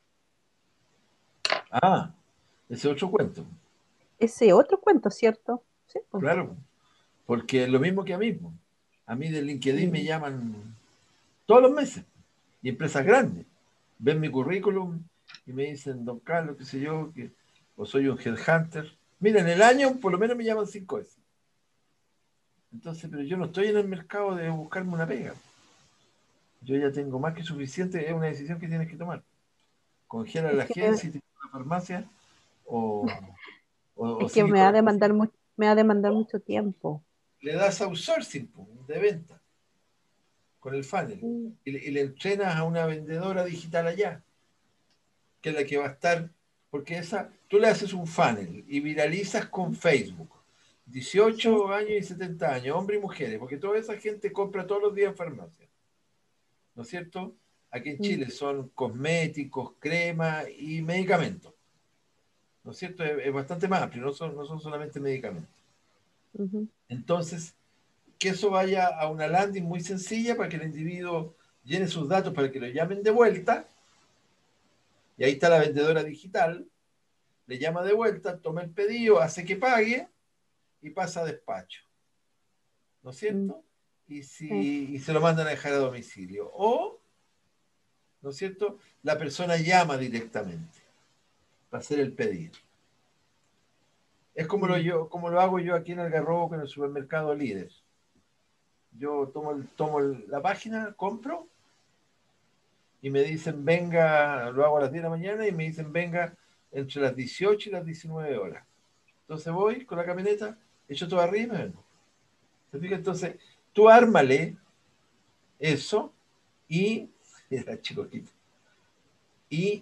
Ah, ese otro cuento. Ese otro cuento, ¿cierto? Sí, pues. Claro, porque es lo mismo que a mí. Po. A mí de LinkedIn me Mm. llaman todos los meses. Y empresas grandes. Ven mi currículum y me dicen, don Carlos, qué sé yo, o soy un headhunter. Mira, en el año por lo menos me llaman 5 veces. Entonces, pero yo no estoy en el mercado de buscarme una pega. Yo ya tengo más que suficiente, es una decisión que tienes que tomar. Congela Es la que agencia y te la farmacia o, o es que sigue con el... me va a demandar mucho tiempo. Le das outsourcing de venta con el funnel Mm. y le entrenas a una vendedora digital allá, que es la que va a estar, porque tú le haces un funnel y viralizas con Facebook. 18 años y 70 años, hombres y mujeres, porque toda esa gente compra todos los días en farmacia. ¿No es cierto? Aquí en Chile son cosméticos, cremas y medicamentos. ¿No es cierto? Es bastante más amplio, no son solamente medicamentos. Ujú. Entonces, que eso vaya a una landing muy sencilla para que el individuo llene sus datos para que lo llamen de vuelta. Y ahí está la vendedora digital, le llama de vuelta, toma el pedido, hace que pague y pasa a despacho. ¿No es cierto? Y se lo mandan a dejar a domicilio. O, ¿no es cierto? La persona llama directamente para hacer el pedido. Es como lo hago yo aquí en Algarrobo con el supermercado Líder. Yo tomo la página, compro y me dicen venga, lo hago a las 10 de la mañana y me dicen venga entre las 18 y las 19 horas. Entonces voy con la camioneta, echo todo arriba y me vengo. ¿Se fija? Entonces, tú ármale eso y era chiquito. Y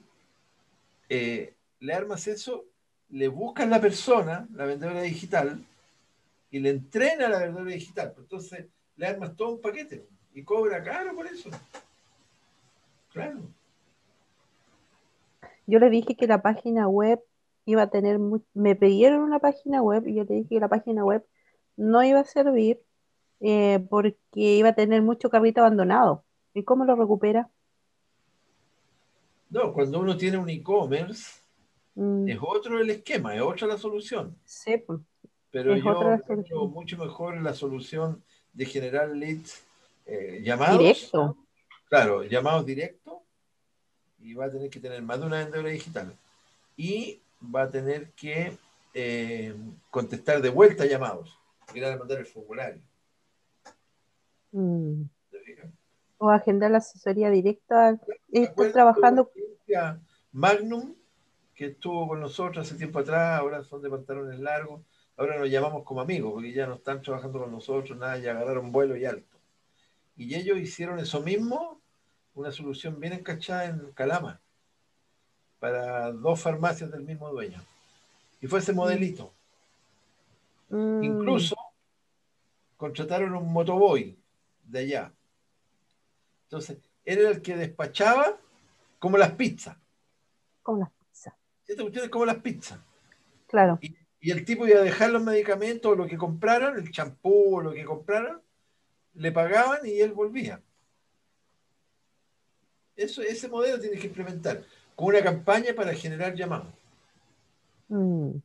le armas eso, le buscas la persona, la vendedora digital, y le entrena a la vendedora digital. Entonces, le armas todo un paquete y cobra caro por eso. Claro. Yo le dije que la página web iba a tener, me pidieron una página web y yo le dije que la página web no iba a servir porque iba a tener mucho carrito abandonado. ¿Y cómo lo recupera? No, cuando uno tiene un e-commerce, Mm, es otro el esquema, es otra la solución. sí, pues, Pero es otra yo la encuentro solución. mucho mejor la solución de generar leads, llamados, Directo. claro, llamados directos, y va a tener que tener más de una vendedora digital. Y va a tener que contestar de vuelta llamados, ir a mandar el formulario. Mm. ¿Te fijas? O agendar la asesoría directa. ¿Te Están acuerdas de una trabajando. agencia Magnum que estuvo con nosotros hace tiempo atrás? Ahora son de pantalones largos. Ahora nos llamamos como amigos porque ya no están trabajando con nosotros, nada, ya agarraron vuelo y alto. Y ellos hicieron eso mismo, una solución bien encachada en Calama, para 2 farmacias del mismo dueño. Y fue ese modelito. Mm, Incluso contrataron un motoboy de allá. Entonces, él era el que despachaba como las pizzas. con las pizzas. Esta cuestión es como las pizzas. Claro. Y el tipo iba a dejar los medicamentos o lo que compraran, el champú o lo que compraran, le pagaban y él volvía. Ese modelo tienes que implementar con una campaña para generar llamados. Mm,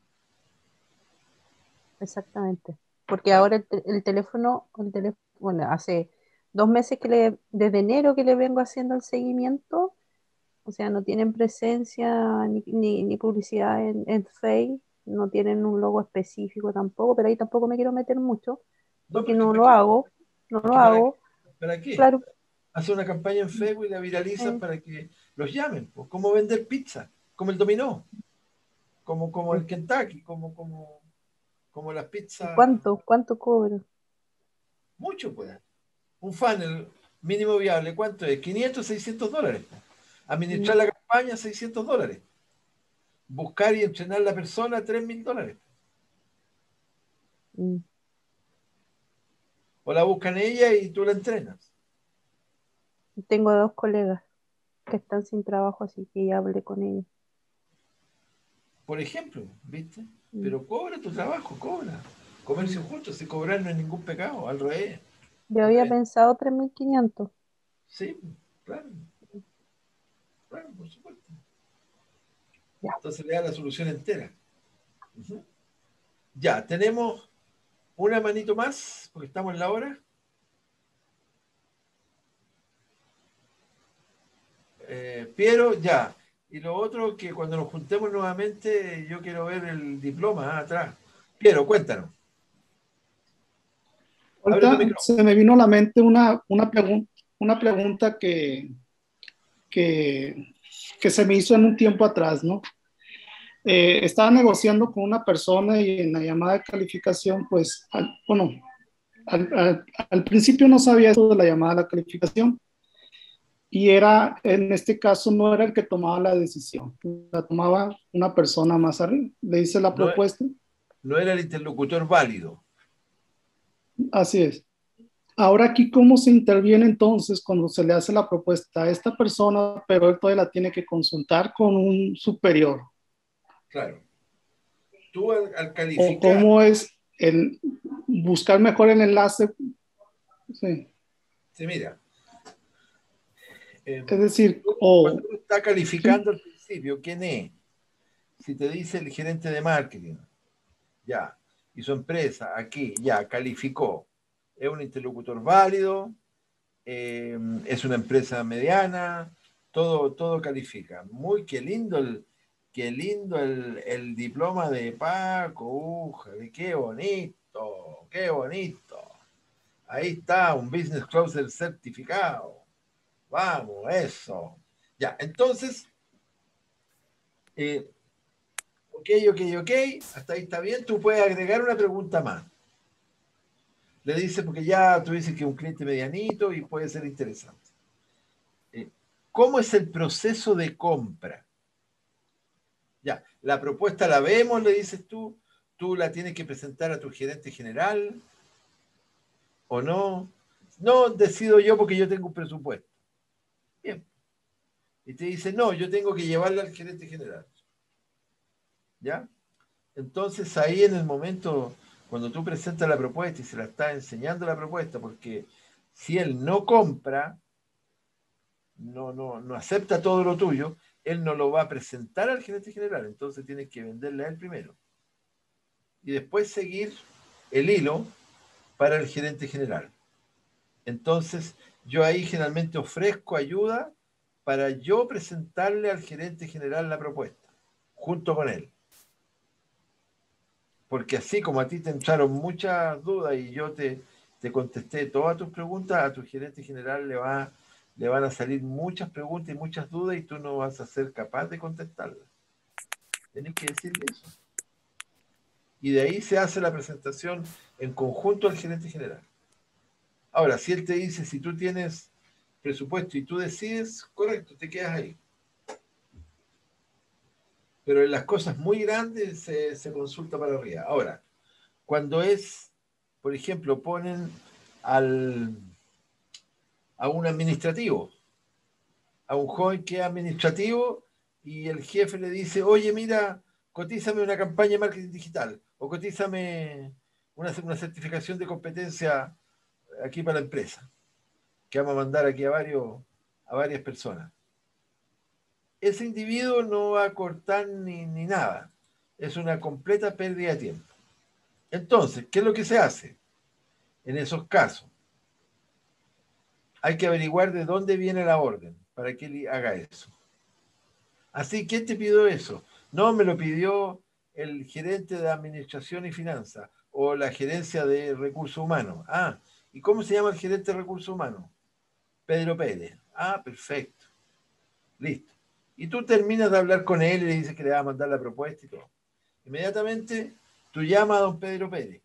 exactamente. Porque ¿Ya? ahora el teléfono, bueno, hace 2 meses desde enero que le vengo haciendo el seguimiento, o sea, no tienen presencia ni publicidad en Face, no tienen un logo específico tampoco, pero ahí tampoco me quiero meter mucho, No, porque pero es que no ¿para lo qué? hago, no Es lo que hago, ¿para qué? claro. Hace una campaña en Facebook y la viralizan eh, para que los llamen. Pues, como vender pizza, como el dominó, como el Kentucky, como las ¿Y pizzas. cuánto cobro? Mucho, pues. Un funnel mínimo viable, ¿cuánto es? 500, $600. Mm, Administrar la campaña, $600. Buscar y entrenar a la persona, $3.000. mm. O la buscan ella y tú la entrenas. Tengo 2 colegas que están sin trabajo, así que ya hablé con ellos. Por ejemplo, ¿viste? Mm, Pero cobra tu trabajo, cobra. Comercio mm. justo, si cobrar no es ningún pecado, al revés. Yo Al había revés. pensado 3.500. Sí, claro, claro, por supuesto. Ya. Entonces le da la solución entera. Ujú. Ya, tenemos una manito más, porque estamos en la hora. Piero, ya. Y lo otro, que cuando nos juntemos nuevamente, yo quiero ver el diploma atrás. Piero, cuéntanos. Abre tu Ahorita micrófono. se me vino a la mente una pregunta que, que se me hizo en un tiempo atrás, ¿no? Estaba negociando con una persona y en la llamada de calificación, pues, al principio no sabía eso de la llamada de la calificación y en este caso, no era el que tomaba la decisión, la tomaba una persona más arriba. Le hice la No, propuesta, no era el interlocutor válido. así es. Ahora aquí, ¿cómo se interviene entonces cuando se le hace la propuesta a esta persona, pero él todavía la tiene que consultar con un superior? Claro. Tú al ¿O calificar, cómo es el buscar mejor el enlace? Sí. sí, mira, Es decir, cuando uno está sí, calificando al principio, ¿quién es? Si te dice el gerente de marketing, ya, y su empresa, aquí, ya, calificó, es un interlocutor válido, es una empresa mediana, todo califica. Muy, qué lindo el diploma de Paco, qué bonito, qué bonito. Ahí está, un Business Closer certificado. Vamos, eso. Ya, entonces, eh, ok, hasta ahí está bien. Tú puedes agregar una pregunta más. Le dice, porque ya tú dices que es un cliente medianito y puede ser interesante. ¿Cómo es el proceso de compra? Ya, la propuesta la vemos, le dices tú la tienes que presentar a tu gerente general o no. No, decido yo porque yo tengo un presupuesto. Bien. Y te dice, no, yo tengo que llevarla al gerente general. ¿Ya? Entonces ahí en el momento, cuando tú presentas la propuesta y se la estás enseñando la propuesta, porque si él no compra, no acepta todo lo tuyo, él no lo va a presentar al gerente general, entonces tienes que venderle a él primero. Y después seguir el hilo para el gerente general. Entonces, yo ahí generalmente ofrezco ayuda para yo presentarle al gerente general la propuesta, junto con él. Porque así como a ti te entraron muchas dudas y yo te contesté todas tus preguntas, a tu gerente general le van a salir muchas preguntas y muchas dudas y tú no vas a ser capaz de contestarlas. Tienes que decirle eso. Y de ahí se hace la presentación en conjunto al gerente general. Ahora, si él te dice, si tú tienes presupuesto y tú decides, correcto, te quedas ahí. Pero en las cosas muy grandes se consulta para arriba. Ahora, cuando es, por ejemplo, ponen a un administrativo, a un joven que es administrativo y el jefe le dice, oye, mira, cotízame una campaña de marketing digital o cotízame una certificación de competencia aquí para la empresa, que vamos a mandar aquí a varias personas. Ese individuo no va a cortar ni nada. Es una completa pérdida de tiempo. Entonces, ¿qué es lo que se hace en esos casos? Hay que averiguar de dónde viene la orden para que él haga eso. Así, ¿quién te pidió eso? No, me lo pidió el gerente de administración y finanzas o la gerencia de recursos humanos. Ah, ¿y cómo se llama el gerente de recursos humanos? Pedro Pérez. Ah, perfecto. Listo. Y tú terminas de hablar con él y le dices que le vas a mandar la propuesta y todo. Inmediatamente tú llamas a don Pedro Pérez.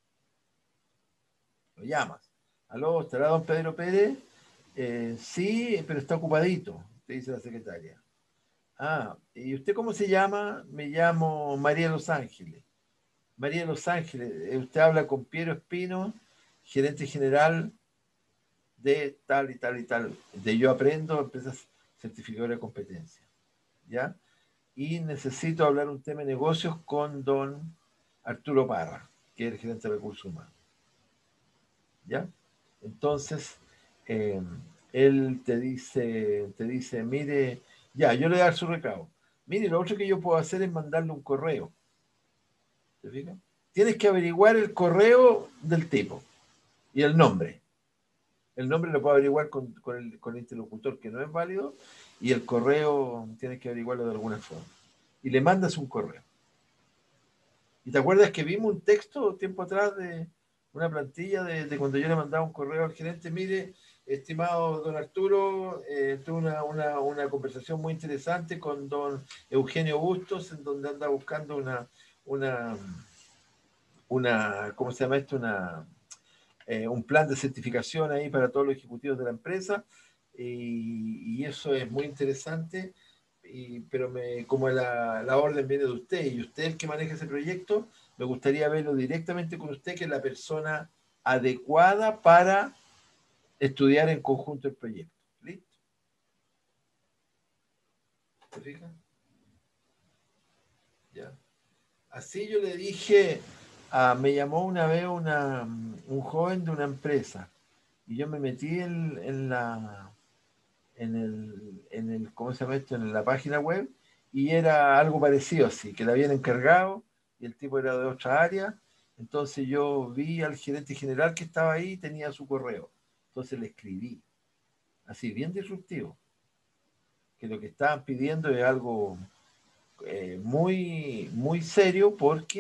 Lo llamas. ¿Aló, estará don Pedro Pérez? Sí, pero está ocupadito, te dice la secretaria. Ah, ¿y usted cómo se llama? Me llamo María Los Ángeles. María Los Ángeles, usted habla con Piero Espino, gerente general de tal y tal y tal, de Yo Aprendo, empresas certificadoras de competencia. ¿Ya? Y necesito hablar un tema de negocios con don Arturo Parra, que es el gerente de recursos humanos. ¿Ya? Entonces, él te dice, mire, ya, yo le voy a dar su recado. Mire, lo otro que yo puedo hacer es mandarle un correo. ¿Te fijas? Tienes que averiguar el correo del tipo y el nombre. El nombre lo puedo averiguar con el interlocutor que no es válido y el correo tienes que averiguarlo de alguna forma. Y le mandas un correo. ¿Y te acuerdas que vimos un texto tiempo atrás de una plantilla de cuando yo le mandaba un correo al gerente? Mire, estimado don Arturo, tuve una conversación muy interesante con don Eugenio Bustos, en donde anda buscando ¿cómo se llama esto? Un plan de certificación ahí para todos los ejecutivos de la empresa, y eso es muy interesante, pero como la orden viene de usted y usted es el que maneja ese proyecto, me gustaría verlo directamente con usted, que es la persona adecuada para estudiar en conjunto el proyecto. ¿Listo? ¿Se fijan? Ya. Así yo le dije, me llamó una vez un joven de una empresa y yo me metí ¿cómo se llama esto? En la página web, y era algo parecido así, que le habían encargado y el tipo era de otra área. Entonces yo vi al gerente general que estaba ahí y tenía su correo. Entonces le escribí, así bien disruptivo, que lo que estaban pidiendo es algo muy, muy serio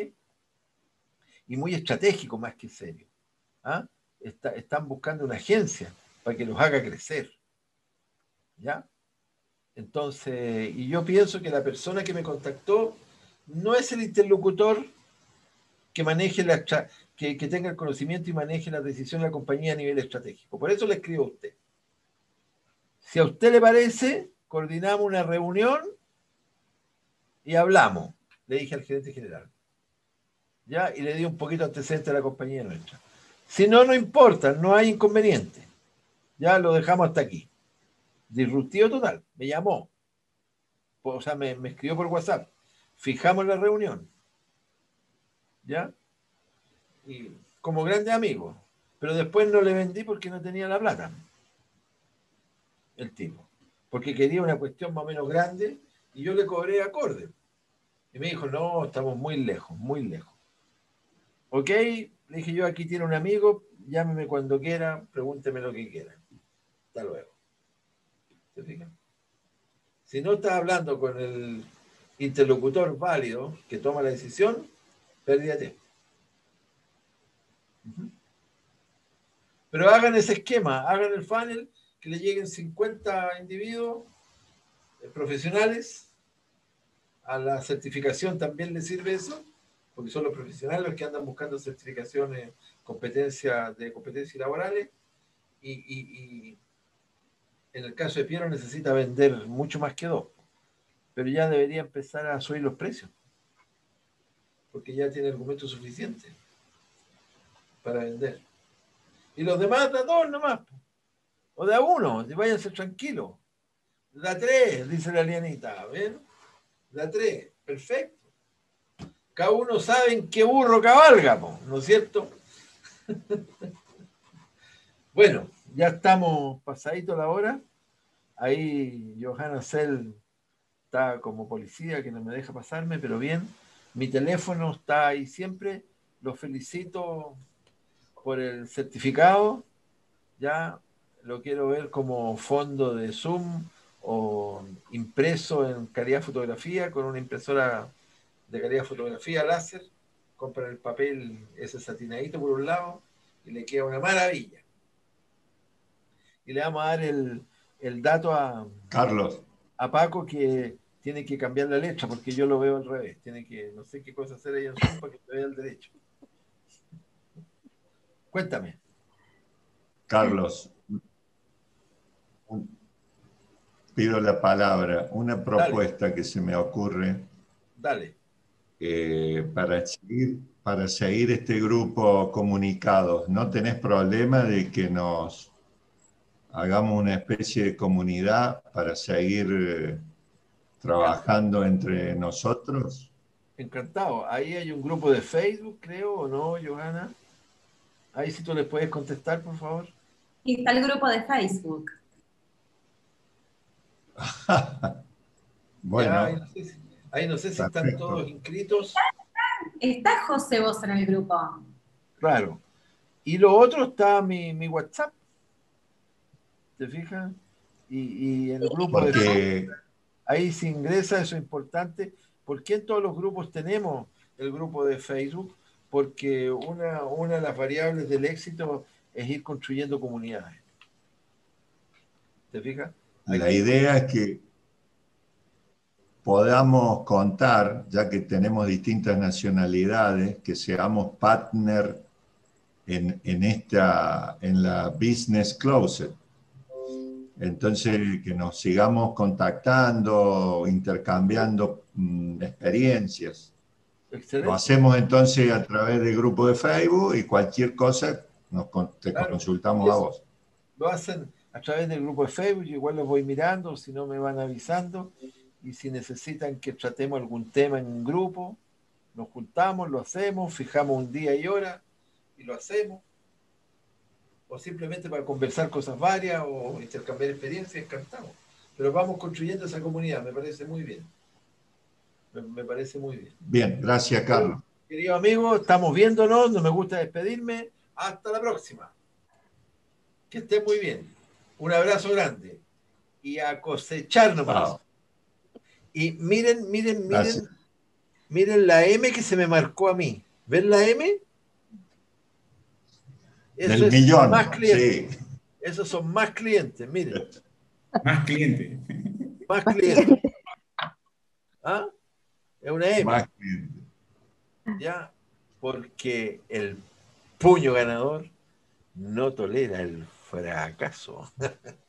y muy estratégico más que serio. ¿Ah? Están buscando una agencia para que los haga crecer. ¿Ya? Entonces, y yo pienso que la persona que me contactó no es el interlocutor que maneje que tenga el conocimiento y maneje la decisión de la compañía a nivel estratégico. Por eso le escribo a usted. Si a usted le parece, coordinamos una reunión y hablamos, le dije al gerente general. ¿Ya? Y le di un poquito antecedente a la compañía nuestra. Si no, no importa, no hay inconveniente. Ya lo dejamos hasta aquí. Disruptivo total, me llamó. O sea, me escribió por WhatsApp. fijamos la reunión, ¿ya? Y como grandes amigos, pero después no le vendí porque no tenía la plata, el tipo, porque quería una cuestión más o menos grande y yo le cobré acorde. Y me dijo, no, estamos muy lejos, muy lejos. Ok, le dije yo, aquí tiene un amigo, llámeme cuando quiera, pregúnteme lo que quiera. Hasta luego. ¿Se fijan? Si no estás hablando con el interlocutor válido que toma la decisión, pérdida de tiempo. Pero hagan ese esquema, hagan el funnel, que le lleguen 50 individuos profesionales. A la certificación también les sirve eso, porque son los profesionales los que andan buscando certificaciones, competencias laborales. Y en el caso de Piero necesita vender mucho más que 2, pero ya debería empezar a subir los precios, porque ya tiene argumentos suficientes para vender. Y los demás da 2 nomás, o da 1, váyanse tranquilos. Da 3, dice la Lianita, ¿ven? Da 3, perfecto. Cada uno sabe en qué burro cabalga, ¿no es cierto? Bueno, ya estamos pasadito la hora. Ahí Johanna Cell está como policía que no me deja pasarme, pero bien. Mi teléfono está ahí siempre. Los felicito por el certificado. Ya lo quiero ver como fondo de Zoom o impreso en calidad fotografía con una impresora de calidad fotografía láser. Compran el papel ese satinadito por un lado y le queda una maravilla. Y le vamos a dar el dato Carlos. a Paco, que tiene que cambiar la letra porque yo lo veo al revés. Tiene que, no sé qué cosa hacer ahí en Zoom para que se vea al derecho. Cuéntame. Carlos, pido la palabra. Una propuesta que se me ocurre. Dale. Para seguir este grupo comunicados, ¿no tenés problema de que nos hagamos una especie de comunidad para seguir trabajando entre nosotros? Encantado. Ahí hay un grupo de Facebook, creo, ¿o no, Johanna? Ahí sí tú le puedes contestar, por favor. Y está el grupo de Facebook. Bueno. Ya, ahí no sé si están todos inscritos. Está José Vos en el grupo. Claro. Y lo otro está mi WhatsApp. ¿Te fijas? Y el grupo de Facebook. Ahí se ingresa, eso es importante. ¿Por qué en todos los grupos tenemos el grupo de Facebook? Porque una de las variables del éxito es ir construyendo comunidades. ¿Te fijas? La idea es que podamos contar, ya que tenemos distintas nacionalidades, que seamos partner en la Business Closet. Entonces, que nos sigamos contactando, intercambiando experiencias. Excelente. Lo hacemos entonces a través del grupo de Facebook y cualquier cosa te consultamos a vos. Lo hacen a través del grupo de Facebook, yo igual los voy mirando, si no me van avisando, y si necesitan que tratemos algún tema en un grupo, nos juntamos, lo hacemos, fijamos un día y hora y lo hacemos. O simplemente para conversar cosas varias o intercambiar experiencias, encantamos. Pero vamos construyendo esa comunidad, me parece muy bien. Me parece muy bien. Bien, gracias, Carlos. Querido amigo, estamos viéndonos, no me gusta despedirme. Hasta la próxima. Que estén muy bien. Un abrazo grande. Y a cosechar nomás. Wow. Y miren la M que se me marcó a mí. ¿Ven la M? Eso del millón, más clientes. Sí. Esos son más clientes, miren. Más clientes. Más clientes. ¿Ah? Es una M. Más clientes. Ya, porque el puño ganador no tolera el fracaso.